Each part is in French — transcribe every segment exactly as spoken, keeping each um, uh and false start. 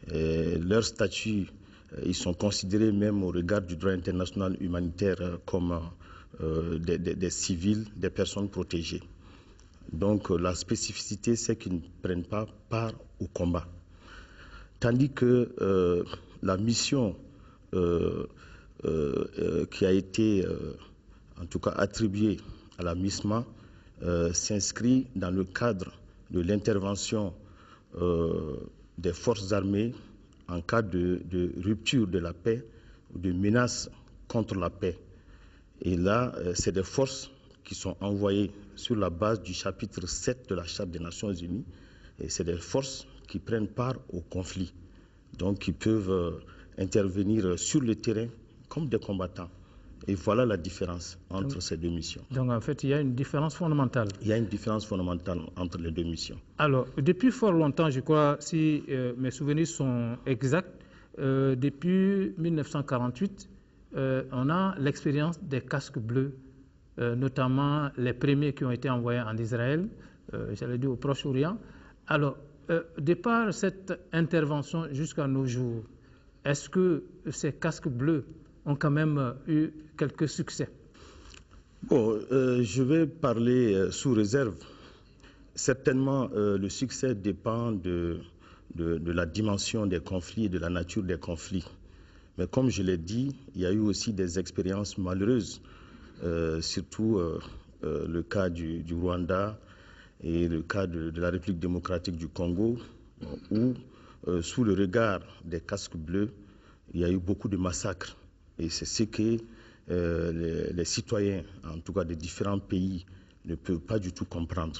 Et leur statut, ils sont considérés même au regard du droit international humanitaire comme euh, des, des, des civils, des personnes protégées. Donc la spécificité, c'est qu'ils ne prennent pas part au combat. Tandis que euh, la mission euh, euh, euh, qui a été euh, en tout cas attribuée à la MISMA euh, s'inscrit dans le cadre de l'intervention euh, des forces armées en cas de, de rupture de la paix ou de menace contre la paix. Et là, euh, c'est des forces qui sont envoyées sur la base du chapitre sept de la Charte des Nations Unies. Et c'est des forces qui prennent part au conflit, donc qui peuvent euh, intervenir sur le terrain comme des combattants. Et voilà la différence entre donc, ces deux missions. Donc en fait, il y a une différence fondamentale. Il y a une différence fondamentale entre les deux missions. Alors, depuis fort longtemps, je crois, si euh, mes souvenirs sont exacts, euh, depuis mille neuf cent quarante-huit, euh, on a l'expérience des casques bleus, euh, notamment les premiers qui ont été envoyés en Israël, euh, j'allais dire au Proche-Orient. Alors, euh, de par cette intervention jusqu'à nos jours, est-ce que ces casques bleus ont quand même eu quelques succès? Bon, euh, je vais parler euh, sous réserve. Certainement, euh, le succès dépend de, de, de la dimension des conflits et de la nature des conflits. Mais comme je l'ai dit, il y a eu aussi des expériences malheureuses, euh, surtout euh, euh, le cas du, du Rwanda et le cas de, de la République démocratique du Congo, où, euh, sous le regard des casques bleus, il y a eu beaucoup de massacres. Et c'est ce que euh, les, les citoyens, en tout cas des différents pays, ne peuvent pas du tout comprendre.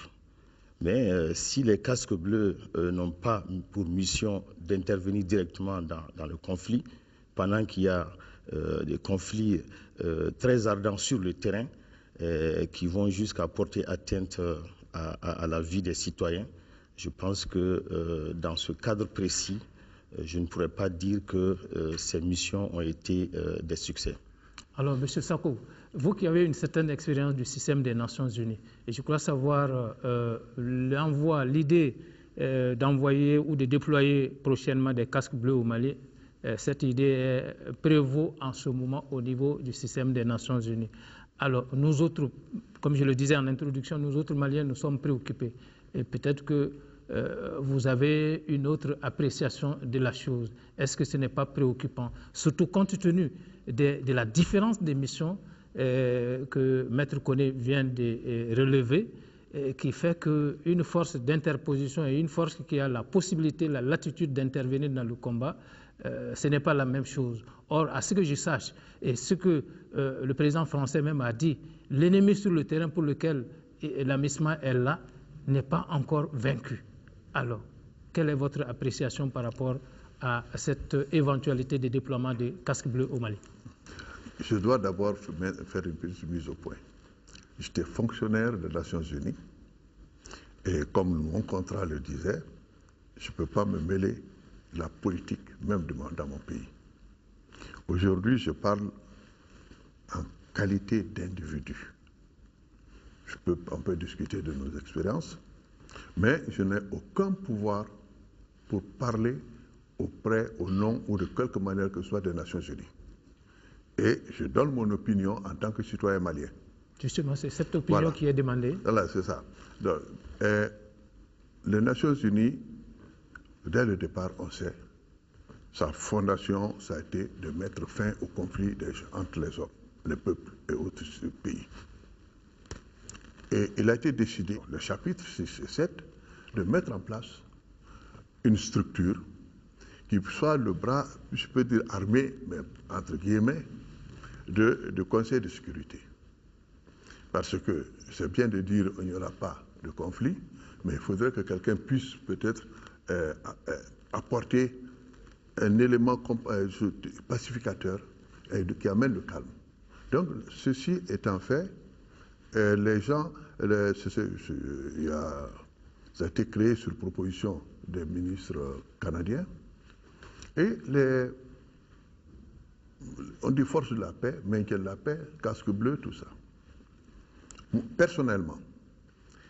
Mais euh, si les casques bleus euh, n'ont pas pour mission d'intervenir directement dans, dans le conflit, pendant qu'il y a euh, des conflits euh, très ardents sur le terrain, euh, qui vont jusqu'à porter atteinte euh, à, à, à la vie des citoyens, je pense que euh, dans ce cadre précis, euh, je ne pourrais pas dire que euh, ces missions ont été euh, des succès. Alors, M. Sako, vous qui avez une certaine expérience du système des Nations Unies, et je crois savoir euh, l'envoi, l'idée euh, d'envoyer ou de déployer prochainement des casques bleus au Mali, euh, cette idée euh, prévaut en ce moment au niveau du système des Nations Unies. Alors, nous autres, comme je le disais en introduction, nous autres Maliens, nous sommes préoccupés. Et peut-être que euh, vous avez une autre appréciation de la chose. Est-ce que ce n'est pas préoccupant? Surtout compte tenu de, de la différence des missions euh, que Maître Koné vient de euh, relever, euh, qui fait qu'une force d'interposition et une force qui a la possibilité, la latitude d'intervenir dans le combat, Euh, ce n'est pas la même chose. Or, à ce que je sache, et ce que euh, le président français même a dit, l'ennemi sur le terrain pour lequel la MISMA est là n'est pas encore vaincu. Alors, quelle est votre appréciation par rapport à cette éventualité de déploiement des casques bleus au Mali? Je dois d'abord faire une petite mise au point. J'étais fonctionnaire des Nations Unies et comme mon contrat le disait, je ne peux pas me mêler de la politique, même de mon, dans mon pays. Aujourd'hui, je parle en qualité d'individu. Je peux, on peut discuter de nos expériences, mais je n'ai aucun pouvoir pour parler auprès, au nom ou de quelque manière que ce soit des Nations Unies. Et je donne mon opinion en tant que citoyen malien. Justement, c'est cette opinion voilà. qui est demandée. Voilà, c'est ça. Donc, euh, les Nations Unies, dès le départ, on sait, sa fondation, ça a été de mettre fin au conflit des, entre les hommes, les peuples et autres pays. Et il a été décidé, le chapitre six et sept, de mettre en place une structure qui soit le bras, je peux dire armé, mais entre guillemets, de, de Conseil de sécurité. Parce que c'est bien de dire qu'il n'y aura pas de conflit, mais il faudrait que quelqu'un puisse peut-être euh, euh, apporter un élément euh, pacificateur et de, qui amène le calme. Donc, ceci étant fait, euh, les gens, les, c est, c est, il y a, ça a été créé sur proposition des ministres canadiens, et les, on dit force de la paix, maintien de la paix, casque bleu, tout ça. Personnellement,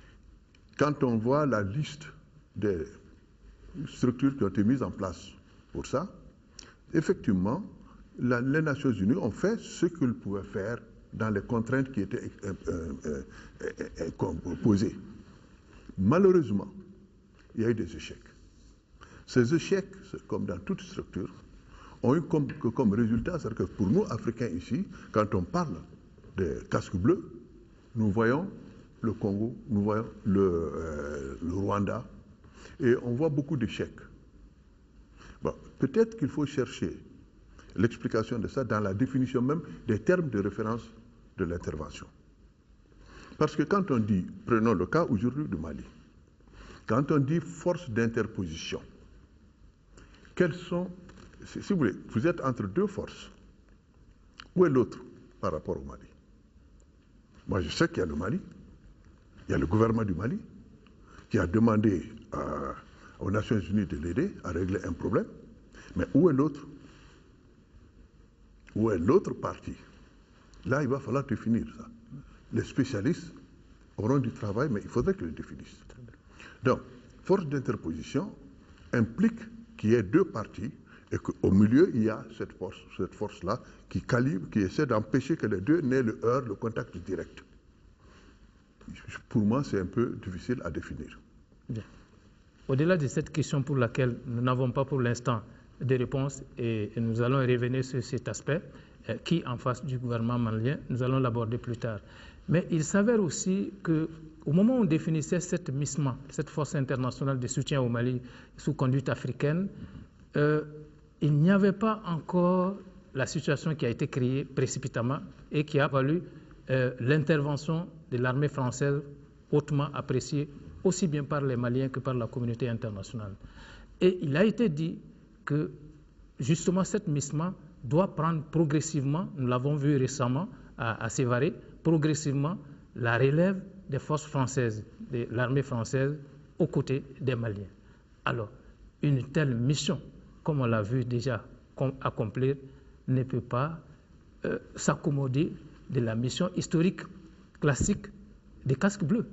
quand on voit la liste des structures qui ont été mises en place pour ça. Effectivement, la, les Nations Unies ont fait ce qu'elles pouvaient faire dans les contraintes qui étaient euh, euh, euh, euh, euh, posées. Malheureusement, il y a eu des échecs. Ces échecs, comme dans toute structure, ont eu comme, comme résultat, c'est-à-dire que pour nous, Africains ici, quand on parle des casques bleus, nous voyons le Congo, nous voyons le, euh, le Rwanda, et on voit beaucoup d'échecs. Bon, peut-être qu'il faut chercher l'explication de ça dans la définition même des termes de référence de l'intervention. Parce que quand on dit, prenons le cas aujourd'hui du Mali, quand on dit force d'interposition, quelles sont, si vous voulez, vous êtes entre deux forces. Où est l'autre par rapport au Mali? Moi, je sais qu'il y a le Mali, il y a le gouvernement du Mali qui a demandé à, aux Nations Unies de l'aider à régler un problème. Mais où est l'autre? Où est l'autre partie? Là, il va falloir définir ça. Les spécialistes auront du travail, mais il faudrait qu'ils le définissent. Donc, force d'interposition implique qu'il y ait deux parties et qu'au milieu, il y a cette force, cette force-là qui calibre, qui essaie d'empêcher que les deux n'aient le heurt, le contact direct. Pour moi, c'est un peu difficile à définir. Bien. Au-delà de cette question pour laquelle nous n'avons pas pour l'instant de réponse, et, et nous allons revenir sur cet aspect, euh, qui en face du gouvernement malien, nous allons l'aborder plus tard. Mais il s'avère aussi qu'au moment où on définissait cette MISMA, cette force internationale de soutien au Mali sous conduite africaine, euh, il n'y avait pas encore la situation qui a été créée précipitamment et qui a valu euh, l'intervention de l'armée française hautement appréciée aussi bien par les Maliens que par la communauté internationale. Et il a été dit que justement cette MISMA doit prendre progressivement, nous l'avons vu récemment à, à Sévaré, progressivement la relève des forces françaises, de l'armée française aux côtés des Maliens. Alors, une telle mission, comme on l'a vu déjà accomplir, ne peut pas euh, s'accommoder de la mission historique classique des casques bleus.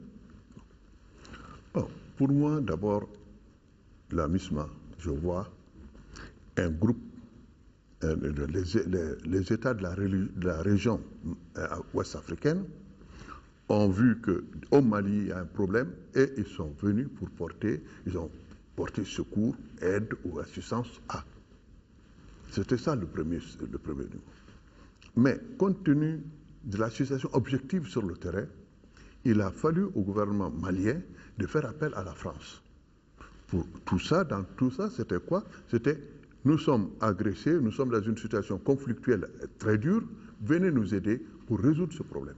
Bon, pour moi, d'abord, la MISMA, je vois un groupe, euh, les, les, les États de la, de la région euh, ouest africaine ont vu qu'au Mali, il y a un problème et ils sont venus pour porter, ils ont porté secours, aide ou assistance à. C'était ça le premier, le premier niveau. Mais compte tenu de la situation objective sur le terrain, il a fallu au gouvernement malien de faire appel à la France. Pour tout ça, dans tout ça, c'était quoi? C'était, nous sommes agressés, nous sommes dans une situation conflictuelle très dure, venez nous aider pour résoudre ce problème.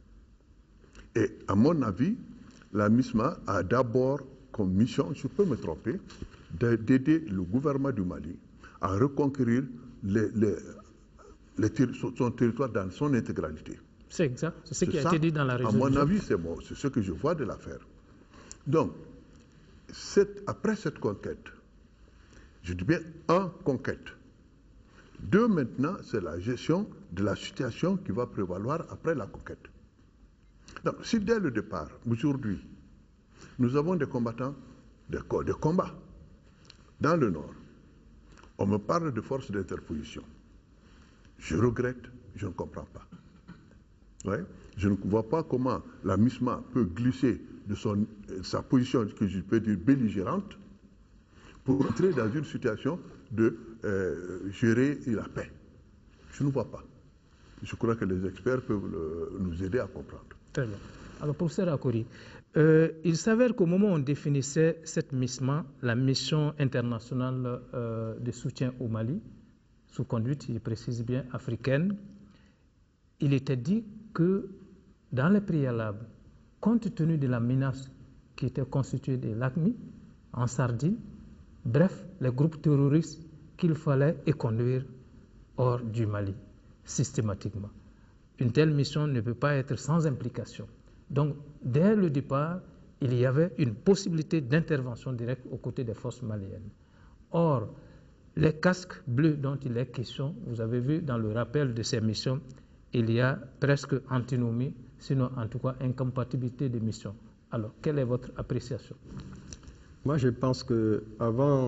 Et à mon avis, la MISMA a d'abord comme mission, je peux me tromper, d'aider le gouvernement du Mali à reconquérir les, les, les, son territoire dans son intégralité. C'est exact, c'est ce qui a ça, été dit dans la résolution. À mon avis, c'est bon, c'est ce que je vois de l'affaire. Donc, cette, après cette conquête, je dis bien un, conquête. Deux, maintenant, c'est la gestion de la situation qui va prévaloir après la conquête. Donc, si dès le départ, aujourd'hui, nous avons des combattants, des, des combats dans le Nord, on me parle de force d'interposition. Je regrette, je ne comprends pas. Ouais. Je ne vois pas comment la MISMA peut glisser de son, sa position, que je peux dire belligérante, pour entrer dans une situation de euh, gérer la paix. Je ne vois pas. Je crois que les experts peuvent le, nous aider à comprendre. Très bien. Alors, professeur Akori, euh, il s'avère qu'au moment où on définissait cette MISMA, la mission internationale euh, de soutien au Mali, sous conduite, je précise bien, africaine, il était dit que dans les préalables, compte tenu de la menace qui était constituée de l'A C M I en Sardine, bref, les groupes terroristes qu'il fallait éconduire hors du Mali, systématiquement. Une telle mission ne peut pas être sans implication. Donc, dès le départ, il y avait une possibilité d'intervention directe aux côtés des forces maliennes. Or, les casques bleus dont il est question, vous avez vu dans le rappel de ces missions, il y a presque antinomie, sinon en tout cas incompatibilité de mission. Alors, quelle est votre appréciation? Moi, je pense qu'avant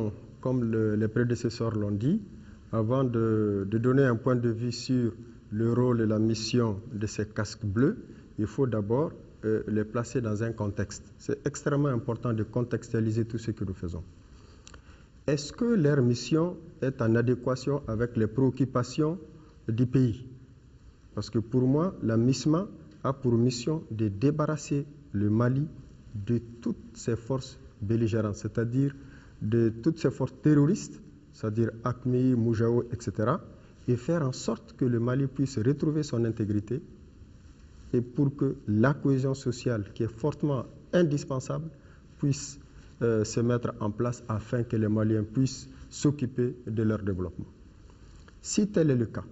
comme le, les prédécesseurs l'ont dit, avant de, de donner un point de vue sur le rôle et la mission de ces casques bleus, il faut d'abord euh, les placer dans un contexte. C'est extrêmement important de contextualiser tout ce que nous faisons. Est-ce que leur mission est en adéquation avec les préoccupations du pays? Parce que pour moi, la MISMA a pour mission de débarrasser le Mali de toutes ses forces belligérantes, c'est-à-dire de toutes ces forces terroristes, c'est-à-dire A Q M I, Moujao, et cetera, et faire en sorte que le Mali puisse retrouver son intégrité et pour que la cohésion sociale, qui est fortement indispensable, puisse euh, se mettre en place afin que les Maliens puissent s'occuper de leur développement. Si tel est le cas,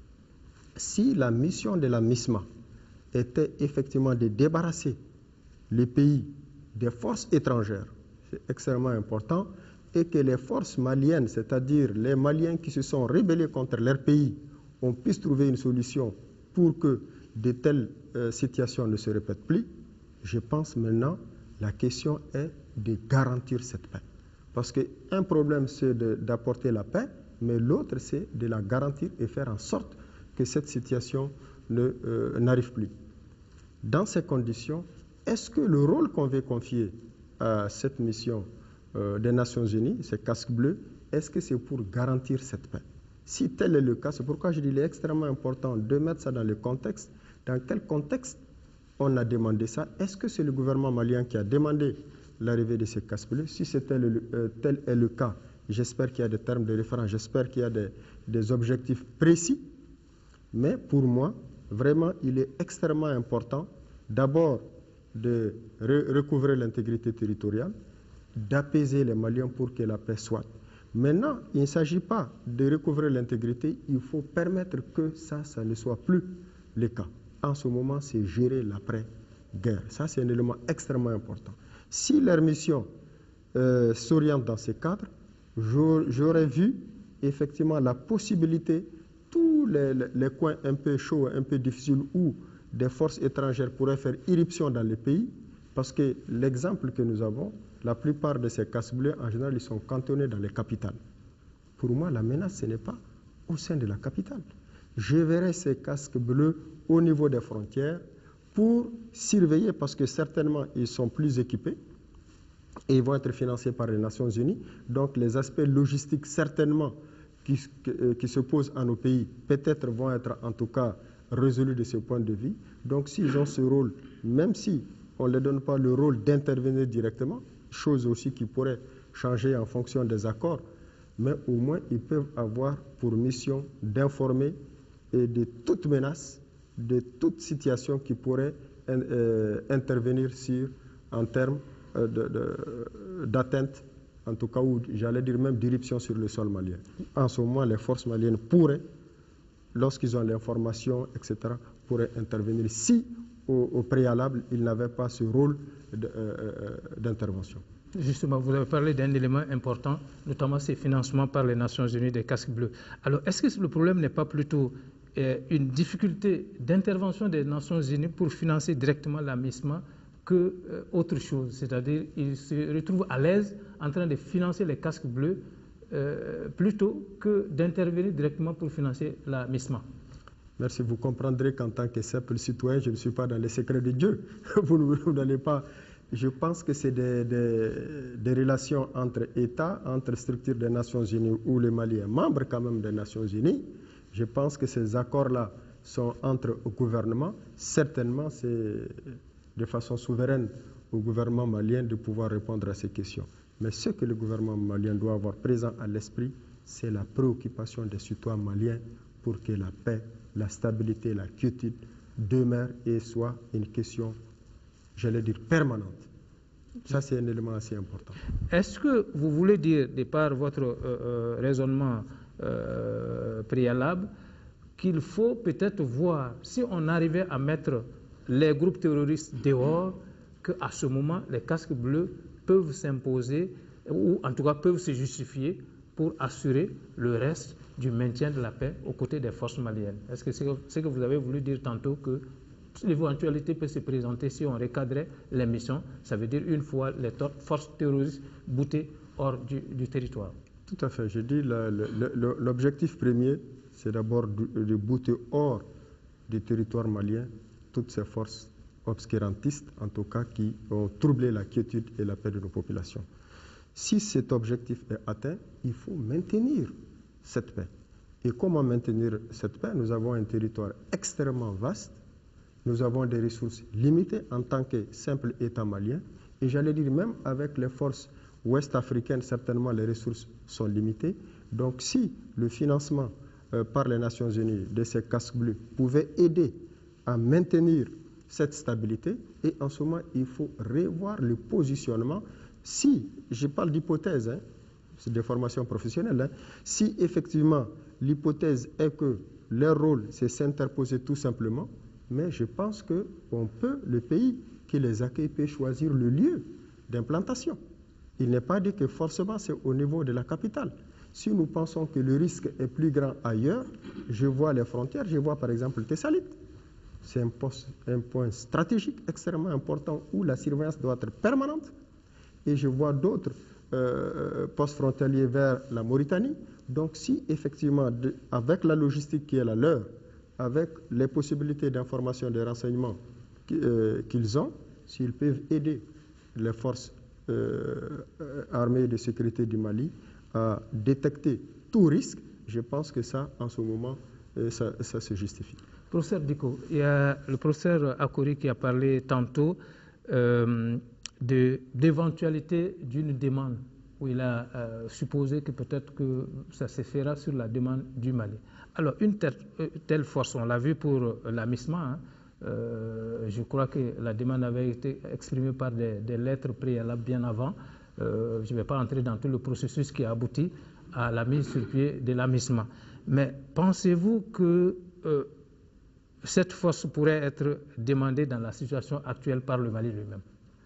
si la mission de la MISMA était effectivement de débarrasser les pays des forces étrangères, c'est extrêmement important, et que les forces maliennes, c'est-à-dire les Maliens qui se sont rébellés contre leur pays, on puisse trouver une solution pour que de telles euh, situations ne se répètent plus, je pense maintenant la question est de garantir cette paix. Parce qu'un problème, c'est d'apporter la paix, mais l'autre, c'est de la garantir et faire en sorte que cette situation ne, euh, n'arrive plus. Dans ces conditions, est-ce que le rôle qu'on veut confier à cette mission euh, des Nations Unies, ces casques bleus, est-ce que c'est pour garantir cette paix? Si tel est le cas, c'est pourquoi je dis qu'il est extrêmement important de mettre ça dans le contexte. Dans quel contexte on a demandé ça? Est-ce que c'est le gouvernement malien qui a demandé l'arrivée de ces casques bleus? Si c'est tel, euh, tel est le cas, j'espère qu'il y a des termes de référence, j'espère qu'il y a des, des objectifs précis. Mais pour moi, vraiment, il est extrêmement important d'abord de re recouvrer l'intégrité territoriale, d'apaiser les Maliens pour que la paix soit. Maintenant, il ne s'agit pas de recouvrer l'intégrité, il faut permettre que ça, ça ne soit plus le cas. En ce moment, c'est gérer l'après-guerre. Ça, c'est un élément extrêmement important. Si leur mission euh, s'oriente dans ce cadre, j'aurais vu effectivement la possibilité, tous les, les coins un peu chauds, un peu difficiles, où des forces étrangères pourraient faire irruption dans le pays, parce que l'exemple que nous avons, la plupart de ces casques bleus, en général, ils sont cantonnés dans les capitales. Pour moi, la menace, ce n'est pas au sein de la capitale. Je verrai ces casques bleus au niveau des frontières pour surveiller, parce que certainement, ils sont plus équipés et ils vont être financés par les Nations Unies. Donc, les aspects logistiques, certainement, qui, qui se posent à nos pays, peut-être vont être, en tout cas, résolus de ce point de vue. Donc, s'ils ont ce rôle, même si on ne leur donne pas le rôle d'intervenir directement, chose aussi qui pourrait changer en fonction des accords, mais au moins ils peuvent avoir pour mission d'informer et de toute menace, de toute situation qui pourrait euh, intervenir sur, en termes euh, d'atteinte, en tout cas, ou j'allais dire même d'irruption sur le sol malien. En ce moment, les forces maliennes pourraient, lorsqu'ils ont l'information, et cetera, pourraient intervenir si, au, au préalable, ils n'avaient pas ce rôle d'intervention. Justement, vous avez parlé d'un élément important, notamment ces financements par les Nations Unies des casques bleus. Alors, est-ce que le problème n'est pas plutôt euh, une difficulté d'intervention des Nations Unies pour financer directement la MISMA que euh, autre chose? C'est-à-dire qu'ils se retrouvent à l'aise en train de financer les casques bleus euh, plutôt que d'intervenir directement pour financer la MISMA. Merci. Vous comprendrez qu'en tant que simple citoyen, je ne suis pas dans les secrets de Dieu. Vous n'allez pas... Je pense que c'est des, des, des relations entre États, entre structures des Nations Unies, où le Mali est membre quand même des Nations Unies. Je pense que ces accords-là sont entre gouvernements. Certainement, c'est de façon souveraine au gouvernement malien de pouvoir répondre à ces questions. Mais ce que le gouvernement malien doit avoir présent à l'esprit, c'est la préoccupation des citoyens maliens pour que la paix, la stabilité, la quiétude demeurent et soient une question, j'allais dire, permanente. Ça, c'est un élément assez important. Est-ce que vous voulez dire, de par votre euh, euh, raisonnement euh, préalable, qu'il faut peut-être voir, si on arrivait à mettre les groupes terroristes dehors, qu'à ce moment, les casques bleus peuvent s'imposer, ou en tout cas peuvent se justifier pour assurer le reste du maintien de la paix aux côtés des forces maliennes? Est-ce que c'est ce que vous avez voulu dire tantôt, que l'éventualité peut se présenter si on recadrait les missions, ça veut dire une fois les forces terroristes boutées hors du, du territoire? Tout à fait. Je dis l'objectif premier, c'est d'abord de, de bouter hors du territoire malien toutes ces forces obscurantistes, en tout cas, qui ont troublé la quiétude et la paix de nos populations. Si cet objectif est atteint, il faut maintenir cette paix. Et comment maintenir cette paix? Nous avons un territoire extrêmement vaste, nous avons des ressources limitées en tant que simple État malien, et j'allais dire même avec les forces ouest-africaines, certainement les ressources sont limitées. Donc si le financement euh, par les Nations Unies de ces casques bleus pouvait aider à maintenir cette stabilité, et en ce moment, il faut revoir le positionnement. Si, je parle d'hypothèse, hein, c'est des formations professionnelles, hein, si effectivement l'hypothèse est que leur rôle, c'est s'interposer tout simplement, mais je pense qu'on peut, le pays qui les accueille peut choisir le lieu d'implantation. Il n'est pas dit que forcément c'est au niveau de la capitale. Si nous pensons que le risque est plus grand ailleurs, je vois les frontières, je vois par exemple Thessalite. C'est un, un point stratégique extrêmement important où la surveillance doit être permanente. Et je vois d'autres euh, postes frontaliers vers la Mauritanie. Donc si effectivement, de, avec la logistique qui est la leur, avec les possibilités d'information, de renseignements euh, qu'ils ont, s'ils peuvent aider les forces euh, armées de sécurité du Mali à détecter tout risque, je pense que ça, en ce moment, euh, ça, ça se justifie. Professeur Diko, il y a le professeur Akori qui a parlé tantôt euh, d'éventualité d'une demande, où il a euh, supposé que peut-être que ça se fera sur la demande du Mali. Alors, une telle, telle force, on l'a vu pour la MISMA, hein, euh, je crois que la demande avait été exprimée par des, des lettres préalables bien avant. Euh, je ne vais pas entrer dans tout le processus qui a abouti à la mise sur pied de la MISMA. Mais pensez-vous que euh, cette force pourrait être demandée dans la situation actuelle par le Mali lui-même?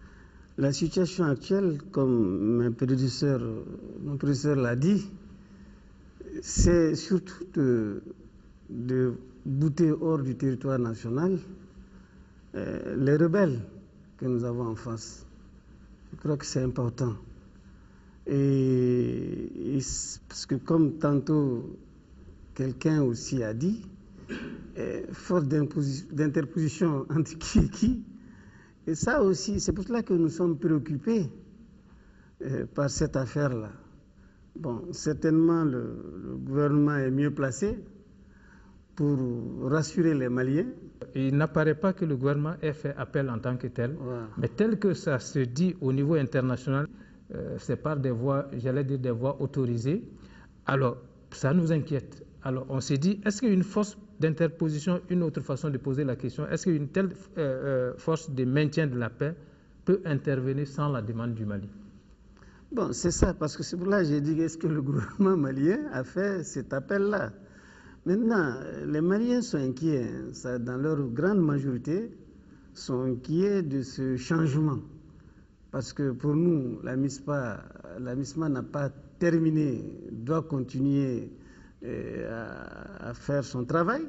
La situation actuelle, comme mon prédécesseur, mon prédécesseur l'a dit, c'est surtout de, de bouter hors du territoire national euh, les rebelles que nous avons en face. Je crois que c'est important. Et, et parce que comme tantôt quelqu'un aussi a dit, eh, force d'interposition entre qui et qui, et ça aussi, c'est pour cela que nous sommes préoccupés eh, par cette affaire-là. Bon, certainement le, le gouvernement est mieux placé pour rassurer les Maliens. Il n'apparaît pas que le gouvernement ait fait appel en tant que tel, ouais. Mais tel que ça se dit au niveau international, euh, c'est par des voies, j'allais dire des voies autorisées. Alors, ça nous inquiète. Alors, on s'est dit, est-ce qu'une force d'interposition, une autre façon de poser la question, est-ce qu'une telle euh, force de maintien de la paix peut intervenir sans la demande du Mali? Bon, c'est ça, parce que c'est pour là que j'ai dit, est-ce que le gouvernement malien a fait cet appel-là? Maintenant, les Maliens sont inquiets, ça, dans leur grande majorité, sont inquiets de ce changement. Parce que pour nous, la MISMA, la MISMA n'a pas terminé, doit continuer euh, à, à faire son travail.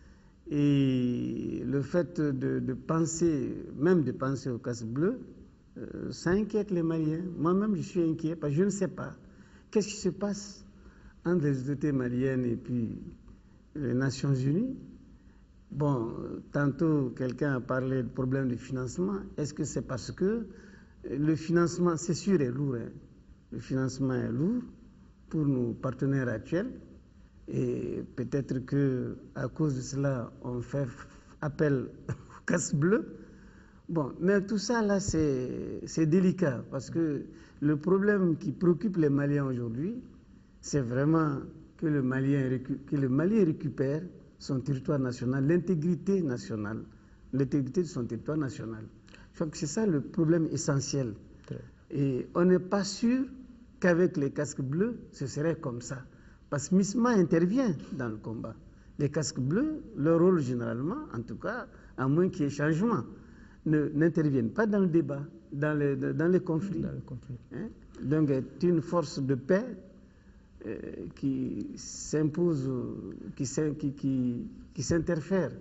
Et le fait de, de penser, même de penser au casque bleu, euh, ça inquiète les Maliens. Moi-même, je suis inquiet parce que je ne sais pas. Qu'est-ce qui se passe entre les autorités maliennes et puis les Nations Unies? Bon, tantôt quelqu'un a parlé de problème de financement. Est-ce que c'est parce que le financement, c'est sûr, est lourd. Hein? Le financement est lourd pour nos partenaires actuels. Et peut-être qu'à cause de cela, on fait appel au casque bleu. Bon, mais tout ça, là, c'est délicat. Parce que le problème qui préoccupe les Maliens aujourd'hui, c'est vraiment que le, Malien, que le Mali récupère son territoire national, l'intégrité nationale, l'intégrité de son territoire national. Je crois que c'est ça le problème essentiel. Et on n'est pas sûr qu'avec les casques bleus, ce serait comme ça. Parce que MISMA intervient dans le combat. Les casques bleus, leur rôle généralement, en tout cas, à moins qu'il y ait changement, n'interviennent pas dans le débat, dans les, dans les conflits. Dans le conflit. Hein? Donc, c'est une force de paix euh, qui s'impose, qui, qui, qui, qui s'interfère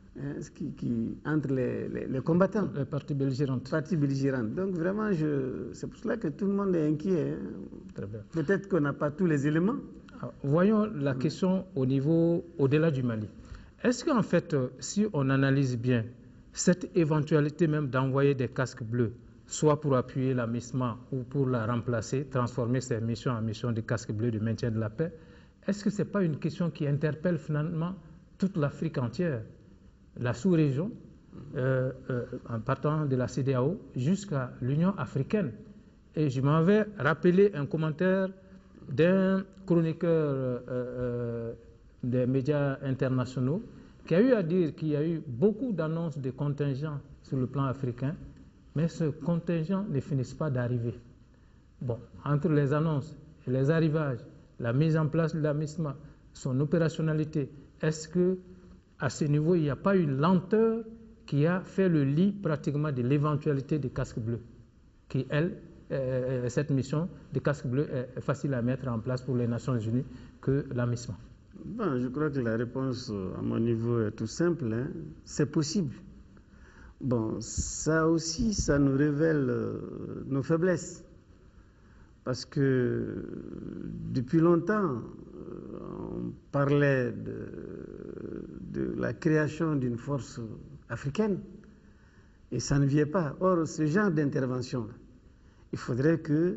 hein, qui, qui, entre les, les, les combattants. Les parties belligérantes. Parties belligérantes. Donc vraiment, c'est pour cela que tout le monde est inquiet. Hein. Très bien. Peut-être qu'on n'a pas tous les éléments. Alors, voyons la question au niveau, au-delà du Mali. Est-ce qu'en fait, si on analyse bien, cette éventualité même d'envoyer des casques bleus, soit pour appuyer la MISMA ou pour la remplacer, transformer ces missions en missions de casques bleus de maintien de la paix, est-ce que ce n'est pas une question qui interpelle finalement toute l'Afrique entière, la sous-région, euh, euh, en partant de la C D A O jusqu'à l'Union africaine? Et je m'en vais rappeler un commentaire d'un chroniqueur euh, euh, des médias internationaux qui a eu à dire qu'il y a eu beaucoup d'annonces de contingents sur le plan africain, mais ce contingent ne finit pas d'arriver. Bon, entre les annonces et les arrivages, la mise en place de la MISMA, son opérationnalité, est-ce que à ce niveau, il n'y a pas une lenteur qui a fait le lit pratiquement de l'éventualité des casques bleus, qui, elle, euh, cette mission des casques bleus est facile à mettre en place pour les Nations Unies que la MISMA? Bon, je crois que la réponse à mon niveau est tout simple. Hein. C'est possible. Bon, ça aussi, ça nous révèle euh, nos faiblesses. Parce que depuis longtemps, euh, on parlait de, de la création d'une force africaine et ça ne vient pas. Or, ce genre d'intervention, il faudrait que,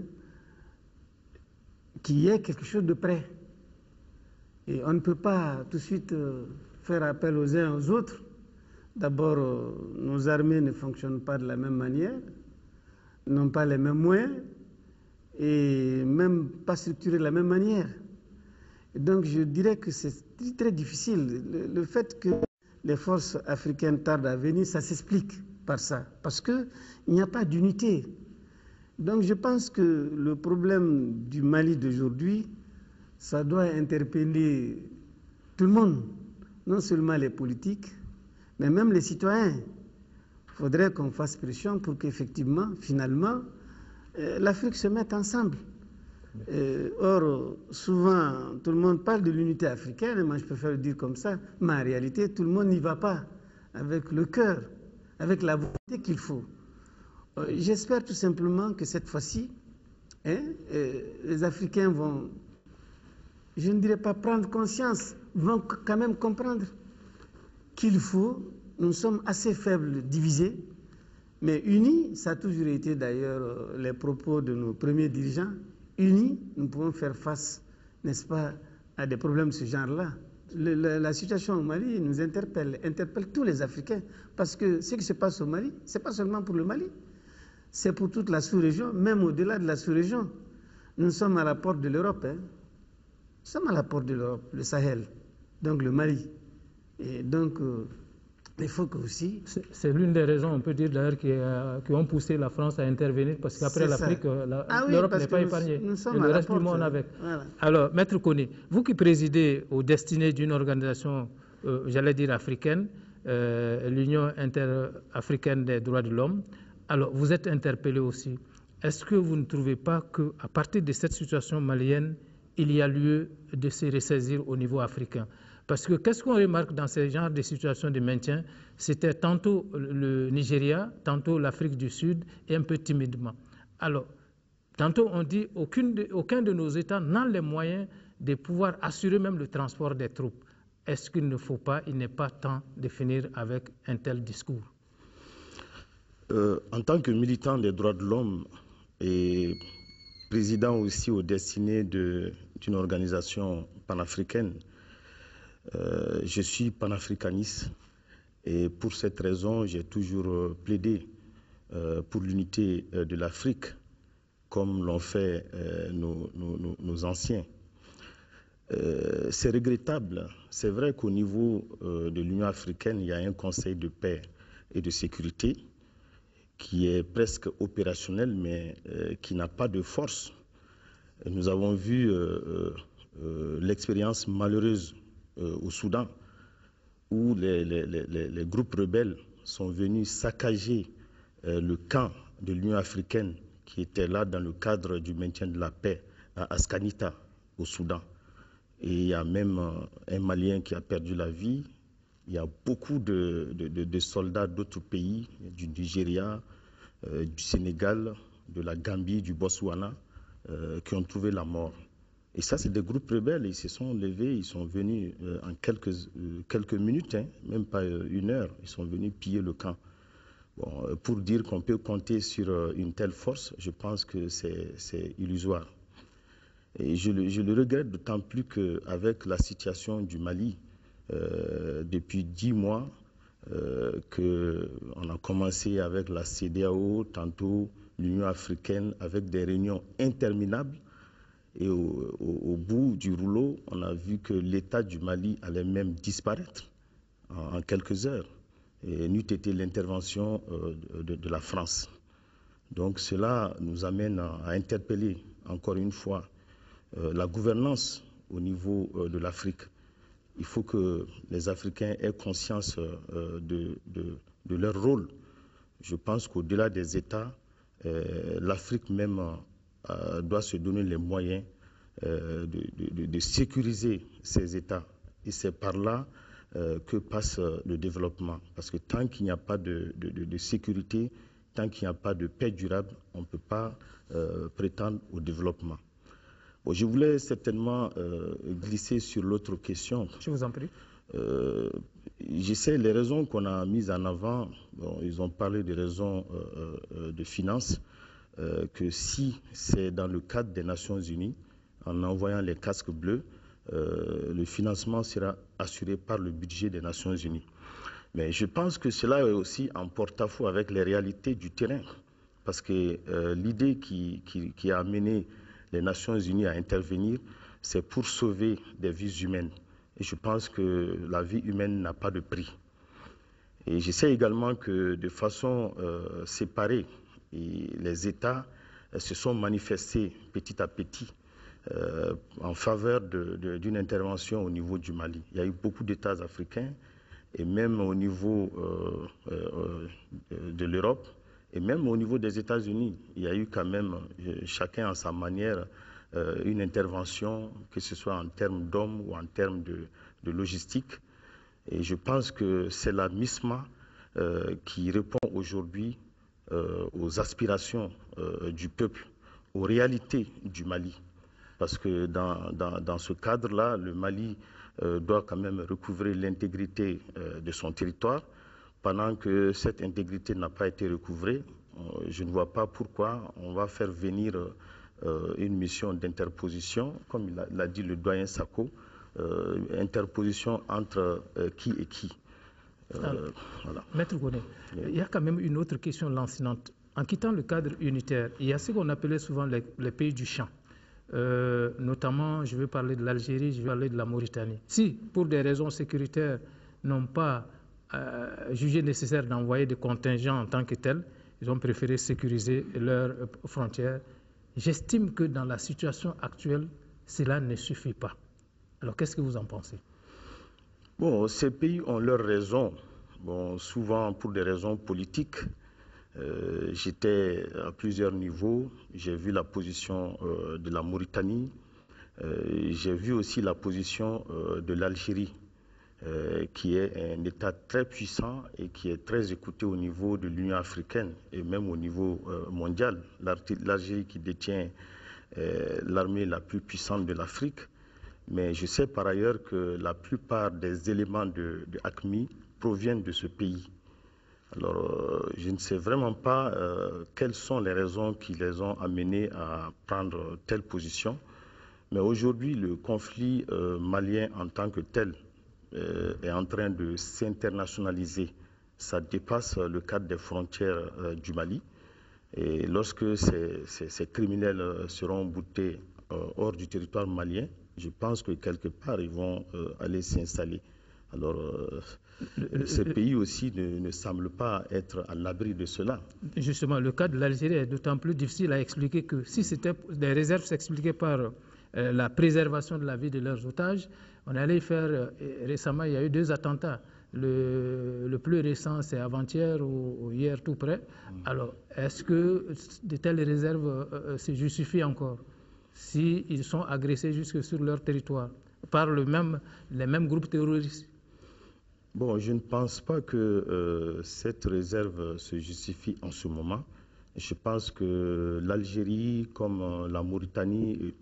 qu'il y ait quelque chose de prêt. Et on ne peut pas tout de suite euh, faire appel aux uns aux autres. D'abord, euh, nos armées ne fonctionnent pas de la même manière, n'ont pas les mêmes moyens et même pas structurées de la même manière. Et donc, je dirais que c'est très difficile. Le, le fait que les forces africaines tardent à venir, ça s'explique par ça, parce qu'il n'y a pas d'unité. Donc, je pense que le problème du Mali d'aujourd'hui, ça doit interpeller tout le monde, non seulement les politiques, mais même les citoyens. Il faudrait qu'on fasse pression pour qu'effectivement, finalement, euh, l'Afrique se mette ensemble. Euh, or, souvent, tout le monde parle de l'unité africaine, et moi je préfère le dire comme ça, mais en réalité, tout le monde n'y va pas avec le cœur, avec la volonté qu'il faut. Euh, J'espère tout simplement que cette fois-ci, hein, euh, les Africains vont, je ne dirais pas prendre conscience, vont quand même comprendre qu'il faut, nous sommes assez faibles, divisés, mais unis, ça a toujours été d'ailleurs les propos de nos premiers dirigeants, unis, nous pouvons faire face, n'est-ce pas, à des problèmes de ce genre-là. La, la situation au Mali nous interpelle, interpelle tous les Africains, parce que ce qui se passe au Mali, ce n'est pas seulement pour le Mali, c'est pour toute la sous-région, même au-delà de la sous-région. Nous sommes à la porte de l'Europe, hein. Nous sommes à la porte de l'Europe, le Sahel, donc le Mali. Et donc, euh, il faut que aussi... C'est l'une des raisons, on peut dire d'ailleurs, qui, euh, qui ont poussé la France à intervenir, parce qu'après l'Afrique, l'Europe ah oui, n'est pas épargnée. Nous sommes et le reste du monde avec. Voilà. Alors, Maître Koné, vous qui présidez aux destinées d'une organisation, euh, j'allais dire africaine, euh, l'Union interafricaine des droits de l'homme, alors vous êtes interpellé aussi. Est-ce que vous ne trouvez pas qu'à partir de cette situation malienne, il y a lieu de se ressaisir au niveau africain? Parce que qu'est-ce qu'on remarque dans ce genre de situations de maintien? C'était tantôt le Nigeria, tantôt l'Afrique du Sud, et un peu timidement. Alors, tantôt on dit aucune de, aucun de nos États n'a les moyens de pouvoir assurer même le transport des troupes. Est-ce qu'il ne faut pas, il n'est pas temps de finir avec un tel discours? euh, En tant que militant des droits de l'homme et président aussi aux destinées d'une organisation panafricaine, Euh, je suis panafricaniste et pour cette raison, j'ai toujours euh, plaidé euh, pour l'unité euh, de l'Afrique, comme l'ont fait euh, nos, nos, nos anciens. Euh, c'est regrettable. C'est vrai qu'au niveau euh, de l'Union africaine, il y a un conseil de paix et de sécurité qui est presque opérationnel, mais euh, qui n'a pas de force. Nous avons vu euh, euh, l'expérience malheureuse Euh, au Soudan, où les, les, les, les groupes rebelles sont venus saccager euh, le camp de l'Union africaine qui était là dans le cadre du maintien de la paix à Askanita, au Soudan. Et il y a même euh, un Malien qui a perdu la vie, Il y a beaucoup de, de, de, de soldats d'autres pays, du Nigeria, euh, du Sénégal, de la Gambie, du Botswana, euh, qui ont trouvé la mort. Et ça, c'est des groupes rebelles. Ils se sont levés, ils sont venus euh, en quelques, euh, quelques minutes, hein, même pas euh, une heure, ils sont venus piller le camp. Bon, euh, pour dire qu'on peut compter sur euh, une telle force, je pense que c'est illusoire. Et je le, je le regrette d'autant plus qu'avec la situation du Mali, euh, depuis dix mois, euh, qu'on a commencé avec la C E D E A O, tantôt l'Union africaine, avec des réunions interminables. Et au, au, au bout du rouleau, on a vu que l'État du Mali allait même disparaître en, en quelques heures. Et n'eût été l'intervention euh, de, de la France. Donc cela nous amène à, à interpeller encore une fois euh, la gouvernance au niveau euh, de l'Afrique. Il faut que les Africains aient conscience euh, de, de, de leur rôle. Je pense qu'au-delà des États, euh, l'Afrique même euh, doit se donner les moyens euh, de, de, de sécuriser ces États. Et c'est par là euh, que passe le développement. Parce que tant qu'il n'y a pas de, de, de, de sécurité, tant qu'il n'y a pas de paix durable, on ne peut pas euh, prétendre au développement. Bon, je voulais certainement euh, glisser sur l'autre question. Je vous en prie. Euh, je sais les raisons qu'on a mises en avant. Bon, ils ont parlé des raisons euh, euh, de finances, euh, que si c'est dans le cadre des Nations Unies, en envoyant les casques bleus, euh, le financement sera assuré par le budget des Nations Unies. Mais je pense que cela est aussi en porte-à-faux avec les réalités du terrain. Parce que euh, l'idée qui, qui, qui a amené les Nations Unies à intervenir, c'est pour sauver des vies humaines. Et je pense que la vie humaine n'a pas de prix. Et je sais également que de façon euh, séparée, et les États euh, se sont manifestés petit à petit euh, en faveur d'une intervention au niveau du Mali. Il y a eu beaucoup d'États africains, et même au niveau euh, euh, de l'Europe, et même au niveau des États-Unis, il y a eu quand même, euh, chacun à sa manière, euh, une intervention, que ce soit en termes d'hommes ou en termes de, de logistique. Et je pense que c'est la MISMA euh, qui répond aujourd'hui euh, aux aspirations euh, du peuple, aux réalités du Mali. Parce que dans, dans, dans ce cadre-là, le Mali euh, doit quand même recouvrer l'intégrité euh, de son territoire. Pendant que cette intégrité n'a pas été recouvrée, euh, je ne vois pas pourquoi on va faire venir euh, une mission d'interposition, comme l'a dit le doyen Sako, euh, interposition entre euh, qui et qui. Euh, Alors, voilà. Maître Goné, oui. Il y a quand même une autre question lancinante. En quittant le cadre unitaire, il y a ce qu'on appelait souvent les, les pays du champ. Euh, notamment, je vais parler de l'Algérie, je vais parler de la Mauritanie. Si, pour des raisons sécuritaires, n'ont pas euh, jugé nécessaire d'envoyer des contingents en tant que tels, ils ont préféré sécuriser leurs frontières. J'estime que dans la situation actuelle, cela ne suffit pas. Alors, qu'est-ce que vous en pensez? Bon, ces pays ont leurs raisons, bon, souvent pour des raisons politiques. Euh, J'étais à plusieurs niveaux, j'ai vu la position euh, de la Mauritanie, euh, j'ai vu aussi la position euh, de l'Algérie, euh, qui est un État très puissant et qui est très écouté au niveau de l'Union africaine et même au niveau euh, mondial. L'Algérie qui détient euh, l'armée la plus puissante de l'Afrique, mais je sais par ailleurs que la plupart des éléments de, de AQMI proviennent de ce pays. Alors, euh, je ne sais vraiment pas euh, quelles sont les raisons qui les ont amenés à prendre telle position. Mais aujourd'hui, le conflit euh, malien en tant que tel euh, est en train de s'internationaliser. Ça dépasse le cadre des frontières euh, du Mali. Et lorsque ces, ces, ces criminels euh, seront boutés euh, hors du territoire malien, je pense que quelque part, ils vont euh, aller s'installer. Alors, euh, le, ces le, pays aussi ne, ne semblent pas être à l'abri de cela. Justement, le cas de l'Algérie est d'autant plus difficile à expliquer que si c'était des réserves s'expliquaient par euh, la préservation de la vie de leurs otages, on allait faire, euh, récemment, il y a eu deux attentats. Le, le plus récent, c'est avant-hier ou, ou hier tout près. Mmh. Alors, est-ce que de telles réserves euh, se justifient encore s'ils sont agressés jusque sur leur territoire par le même, les mêmes groupes terroristes? Bon, je ne pense pas que euh, cette réserve se justifie en ce moment. Je pense que l'Algérie, comme euh, la Mauritanie,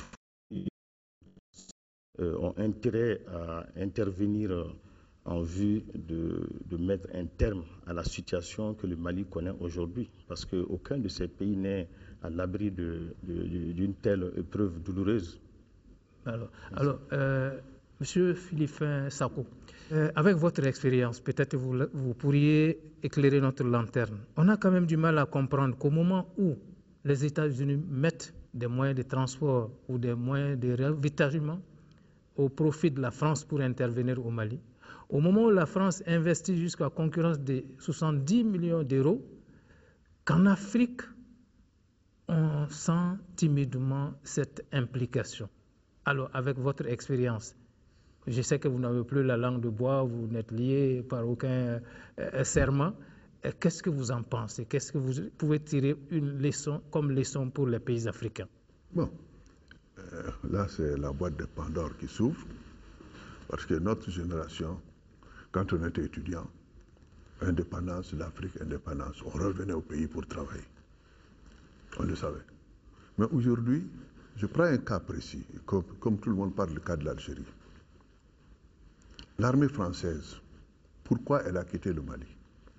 euh, ont intérêt à intervenir euh, en vue de, de mettre un terme à la situation que le Mali connaît aujourd'hui. Parce qu'aucun de ces pays n'est à l'abri de, de, d'une telle épreuve douloureuse. Alors, alors euh, Monsieur Philippe Sako, euh, avec votre expérience, peut-être vous, vous pourriez éclairer notre lanterne. On a quand même du mal à comprendre qu'au moment où les États-Unis mettent des moyens de transport ou des moyens de ravitaillement au profit de la France pour intervenir au Mali, au moment où la France investit jusqu'à concurrence de soixante-dix millions d'euros, qu'en Afrique, on sent timidement cette implication. Alors, avec votre expérience, je sais que vous n'avez plus la langue de bois, vous n'êtes lié par aucun euh, serment. Qu'est-ce que vous en pensez? Qu'est-ce que vous pouvez tirer une leçon comme leçon pour les pays africains? Bon, euh, là c'est la boîte de Pandore qui s'ouvre, parce que notre génération, quand on était étudiant, indépendance, l'Afrique, indépendance, on revenait au pays pour travailler. On le savait. Mais aujourd'hui, je prends un cas précis, comme, comme tout le monde parle du cas de l'Algérie. L'armée française, pourquoi elle a quitté le Mali?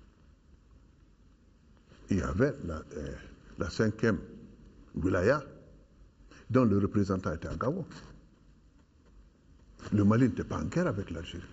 Il y avait la, euh, la cinquième wilaya, dont le représentant était à Gao. Le Mali n'était pas en guerre avec l'Algérie.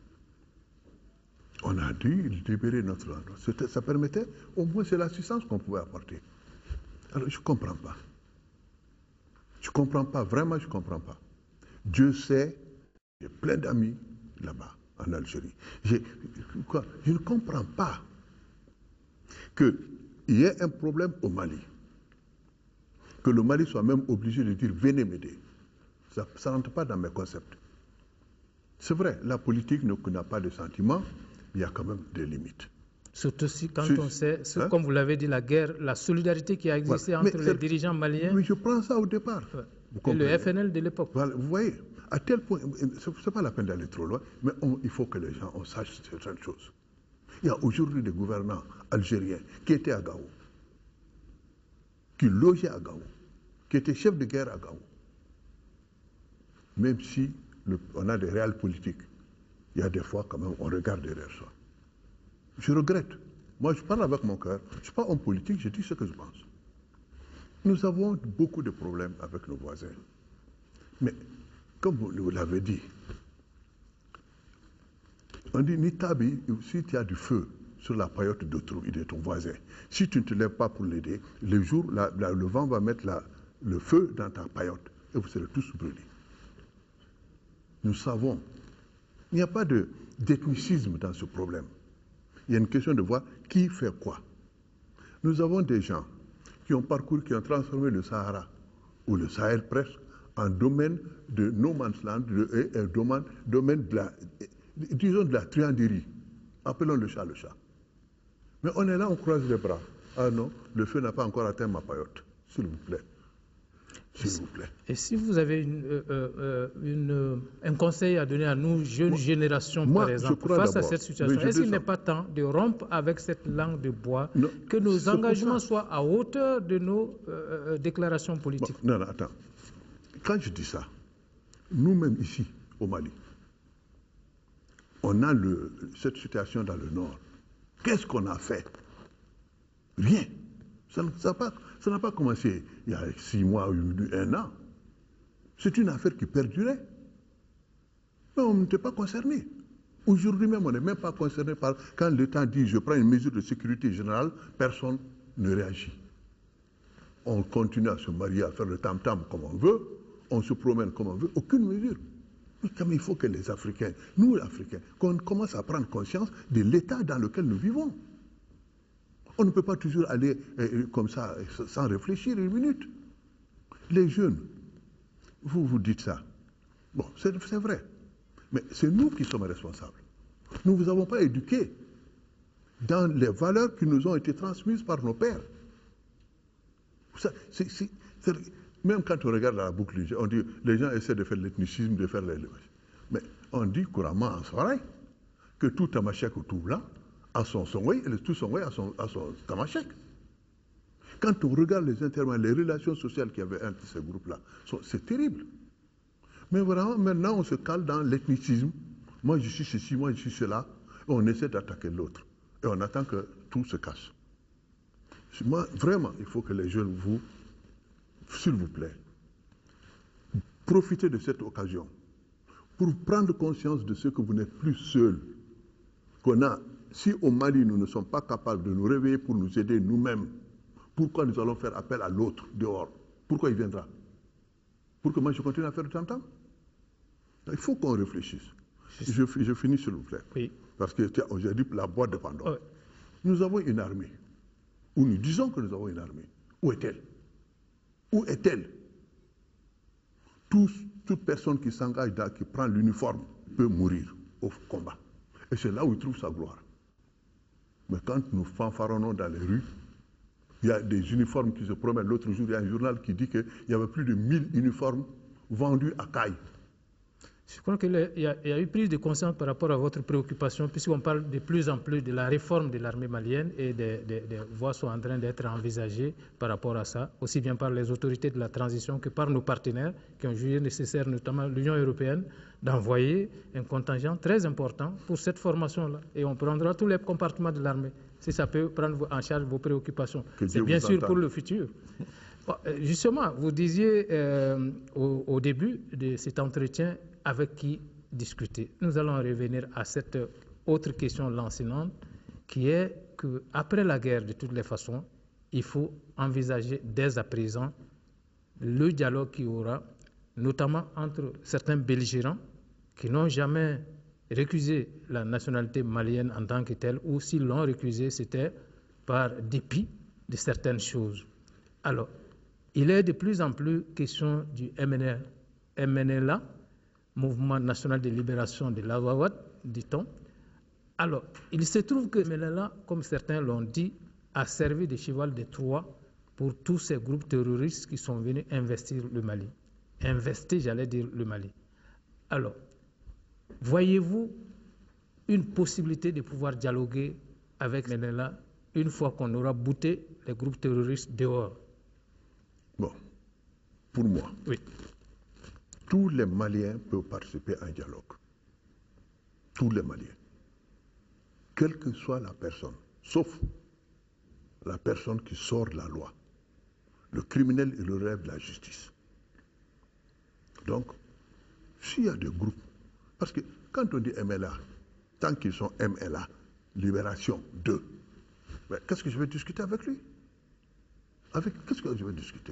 On a dû libérer notre land. Ça permettait, au moins c'est l'assistance qu'on pouvait apporter. Alors je ne comprends pas. Je ne comprends pas, vraiment je ne comprends pas. Dieu sait, j'ai plein d'amis là-bas, en Algérie. Quoi, je ne comprends pas qu'il y ait un problème au Mali. Que le Mali soit même obligé de dire venez m'aider. Ça ne rentre pas dans mes concepts. C'est vrai, la politique n'a pas de sentiments, mais il y a quand même des limites. Surtout si, quand Je, on sait, hein? comme vous l'avez dit, la guerre, la solidarité qui a existé voilà. entre les dirigeants maliens. Oui, je prends ça au départ. Ouais. Et le F N L de l'époque. Voilà, vous voyez, à tel point, ce n'est pas la peine d'aller trop loin, mais on, il faut que les gens on sache certaines choses. Il y a aujourd'hui des gouvernants algériens qui étaient à Gao, qui logeaient à Gao, qui étaient chefs de guerre à Gao. Même si le, on a des réels politiques, il y a des fois quand même on regarde derrière ça. Je regrette. Moi, je parle avec mon cœur. Je ne suis pas homme politique, je dis ce que je pense. Nous avons beaucoup de problèmes avec nos voisins. Mais, comme vous l'avez dit, on dit, Nitabi, si tu as du feu sur la paillote d'autrui, de ton voisin, si tu ne te lèves pas pour l'aider, le jour, la, la, le vent va mettre la, le feu dans ta paillote et vous serez tous brûlés. Nous savons, il n'y a pas de, d'ethnicisme dans ce problème. Il y a une question de voir qui fait quoi. Nous avons des gens qui ont parcouru, qui ont transformé le Sahara, ou le Sahel presque, en domaine de no man's land, de, un domaine, domaine de la, disons de la trianderie. Appelons le chat le chat. Mais on est là, on croise les bras. Ah non, le feu n'a pas encore atteint ma paillote. S'il vous plaît. S'il vous plaît. Et si vous avez une, euh, euh, une, un conseil à donner à nous, jeunes moi, générations, moi, par exemple, face à cette situation, est-ce qu'il n'est pas temps de rompre avec cette langue de bois, non, que nos engagements soient à hauteur de nos euh, déclarations politiques? Bon, non, non, attends. Quand je dis ça, nous-mêmes ici, au Mali, on a le, cette situation dans le Nord. Qu'est-ce qu'on a fait? Rien. Ça n'a pas, ça n'a pas commencé il y a six mois ou un an. C'est une affaire qui perdurait. Mais on n'était pas concerné. Aujourd'hui même, on n'est même pas concerné par... Quand l'État dit « je prends une mesure de sécurité générale », personne ne réagit. On continue à se marier, à faire le tam-tam comme on veut, on se promène comme on veut, aucune mesure. Mais comme il faut que les Africains, nous les Africains, qu'on commence à prendre conscience de l'état dans lequel nous vivons. On ne peut pas toujours aller euh, comme ça, sans réfléchir une minute. Les jeunes, vous vous dites ça. Bon, c'est vrai. Mais c'est nous qui sommes responsables. Nous ne vous avons pas éduqués dans les valeurs qui nous ont été transmises par nos pères. Ça, c'est, c'est, c'est, même quand on regarde la boucle, on dit, les gens essaient de faire l'ethnicisme, de faire les... Mais on dit couramment en soirée, que tout Tamashek ou tout blanc a son Songwe et tout Songwe a son, a son Tamashek. Quand on regarde les intervenants, les relations sociales qu'il y avait entre ces groupes-là, c'est terrible. Mais vraiment, maintenant, on se cale dans l'ethnicisme. Moi, je suis ceci, moi, je suis cela. Et on essaie d'attaquer l'autre. Et on attend que tout se casse. Moi, vraiment, il faut que les jeunes, vous, s'il vous plaît, profitez de cette occasion pour prendre conscience de ce que vous n'êtes plus seul. Qu'on a, si au Mali, nous ne sommes pas capables de nous réveiller pour nous aider nous-mêmes, pourquoi nous allons faire appel à l'autre dehors? Pourquoi il viendra? Pour que moi je continue à faire du tam-tam? Il faut qu'on réfléchisse. Je, je finis s'il vous plaît. Oui. Parce que j'ai dit la boîte de Pandore. Oui. Nous avons une armée. Ou nous disons que nous avons une armée. Où est-elle? Où est-elle? Tous, toute personne qui s'engage, qui prend l'uniforme, peut mourir au combat. Et c'est là où il trouve sa gloire. Mais quand nous fanfaronnons dans les rues, il y a des uniformes qui se promènent. L'autre jour, il y a un journal qui dit qu'il y avait plus de mille uniformes vendus à Caille. Je crois qu'il y, y a eu prise de conscience par rapport à votre préoccupation, puisqu'on parle de plus en plus de la réforme de l'armée malienne et des, des, des voies sont en train d'être envisagées par rapport à ça, aussi bien par les autorités de la transition que par nos partenaires qui ont jugé nécessaire, notamment l'Union européenne, d'envoyer un contingent très important pour cette formation-là. Et on prendra tous les compartiments de l'armée, si ça peut prendre en charge vos préoccupations. C'est bien sûr pour le futur. Bon, justement, vous disiez euh, au, au début de cet entretien avec qui discuter. Nous allons revenir à cette autre question lancinante qui est qu'après la guerre, de toutes les façons, il faut envisager dès à présent le dialogue qu'il y aura, notamment entre certains belligérants qui n'ont jamais récusé la nationalité malienne en tant que telle, ou s'ils l'ont récusé, c'était par dépit de certaines choses. Alors, il est de plus en plus question du M N L A, Mouvement national de libération de l'Awawat, dit-on. Alors, il se trouve que M N L A, comme certains l'ont dit, a servi de cheval de Troie pour tous ces groupes terroristes qui sont venus investir le Mali. Investir, j'allais dire, le Mali. Alors, voyez-vous une possibilité de pouvoir dialoguer avec M N L A une fois qu'on aura bouté les groupes terroristes dehors? Bon, pour moi, oui. Tous les Maliens peuvent participer à un dialogue. Tous les Maliens. Quelle que soit la personne, sauf la personne qui sort de la loi. Le criminel, il relève de la justice. Donc, s'il y a des groupes, parce que quand on dit M L A, tant qu'ils sont M L A, Libération deux, qu'est-ce que je vais discuter avec lui? Avec qu'est-ce que je vais discuter?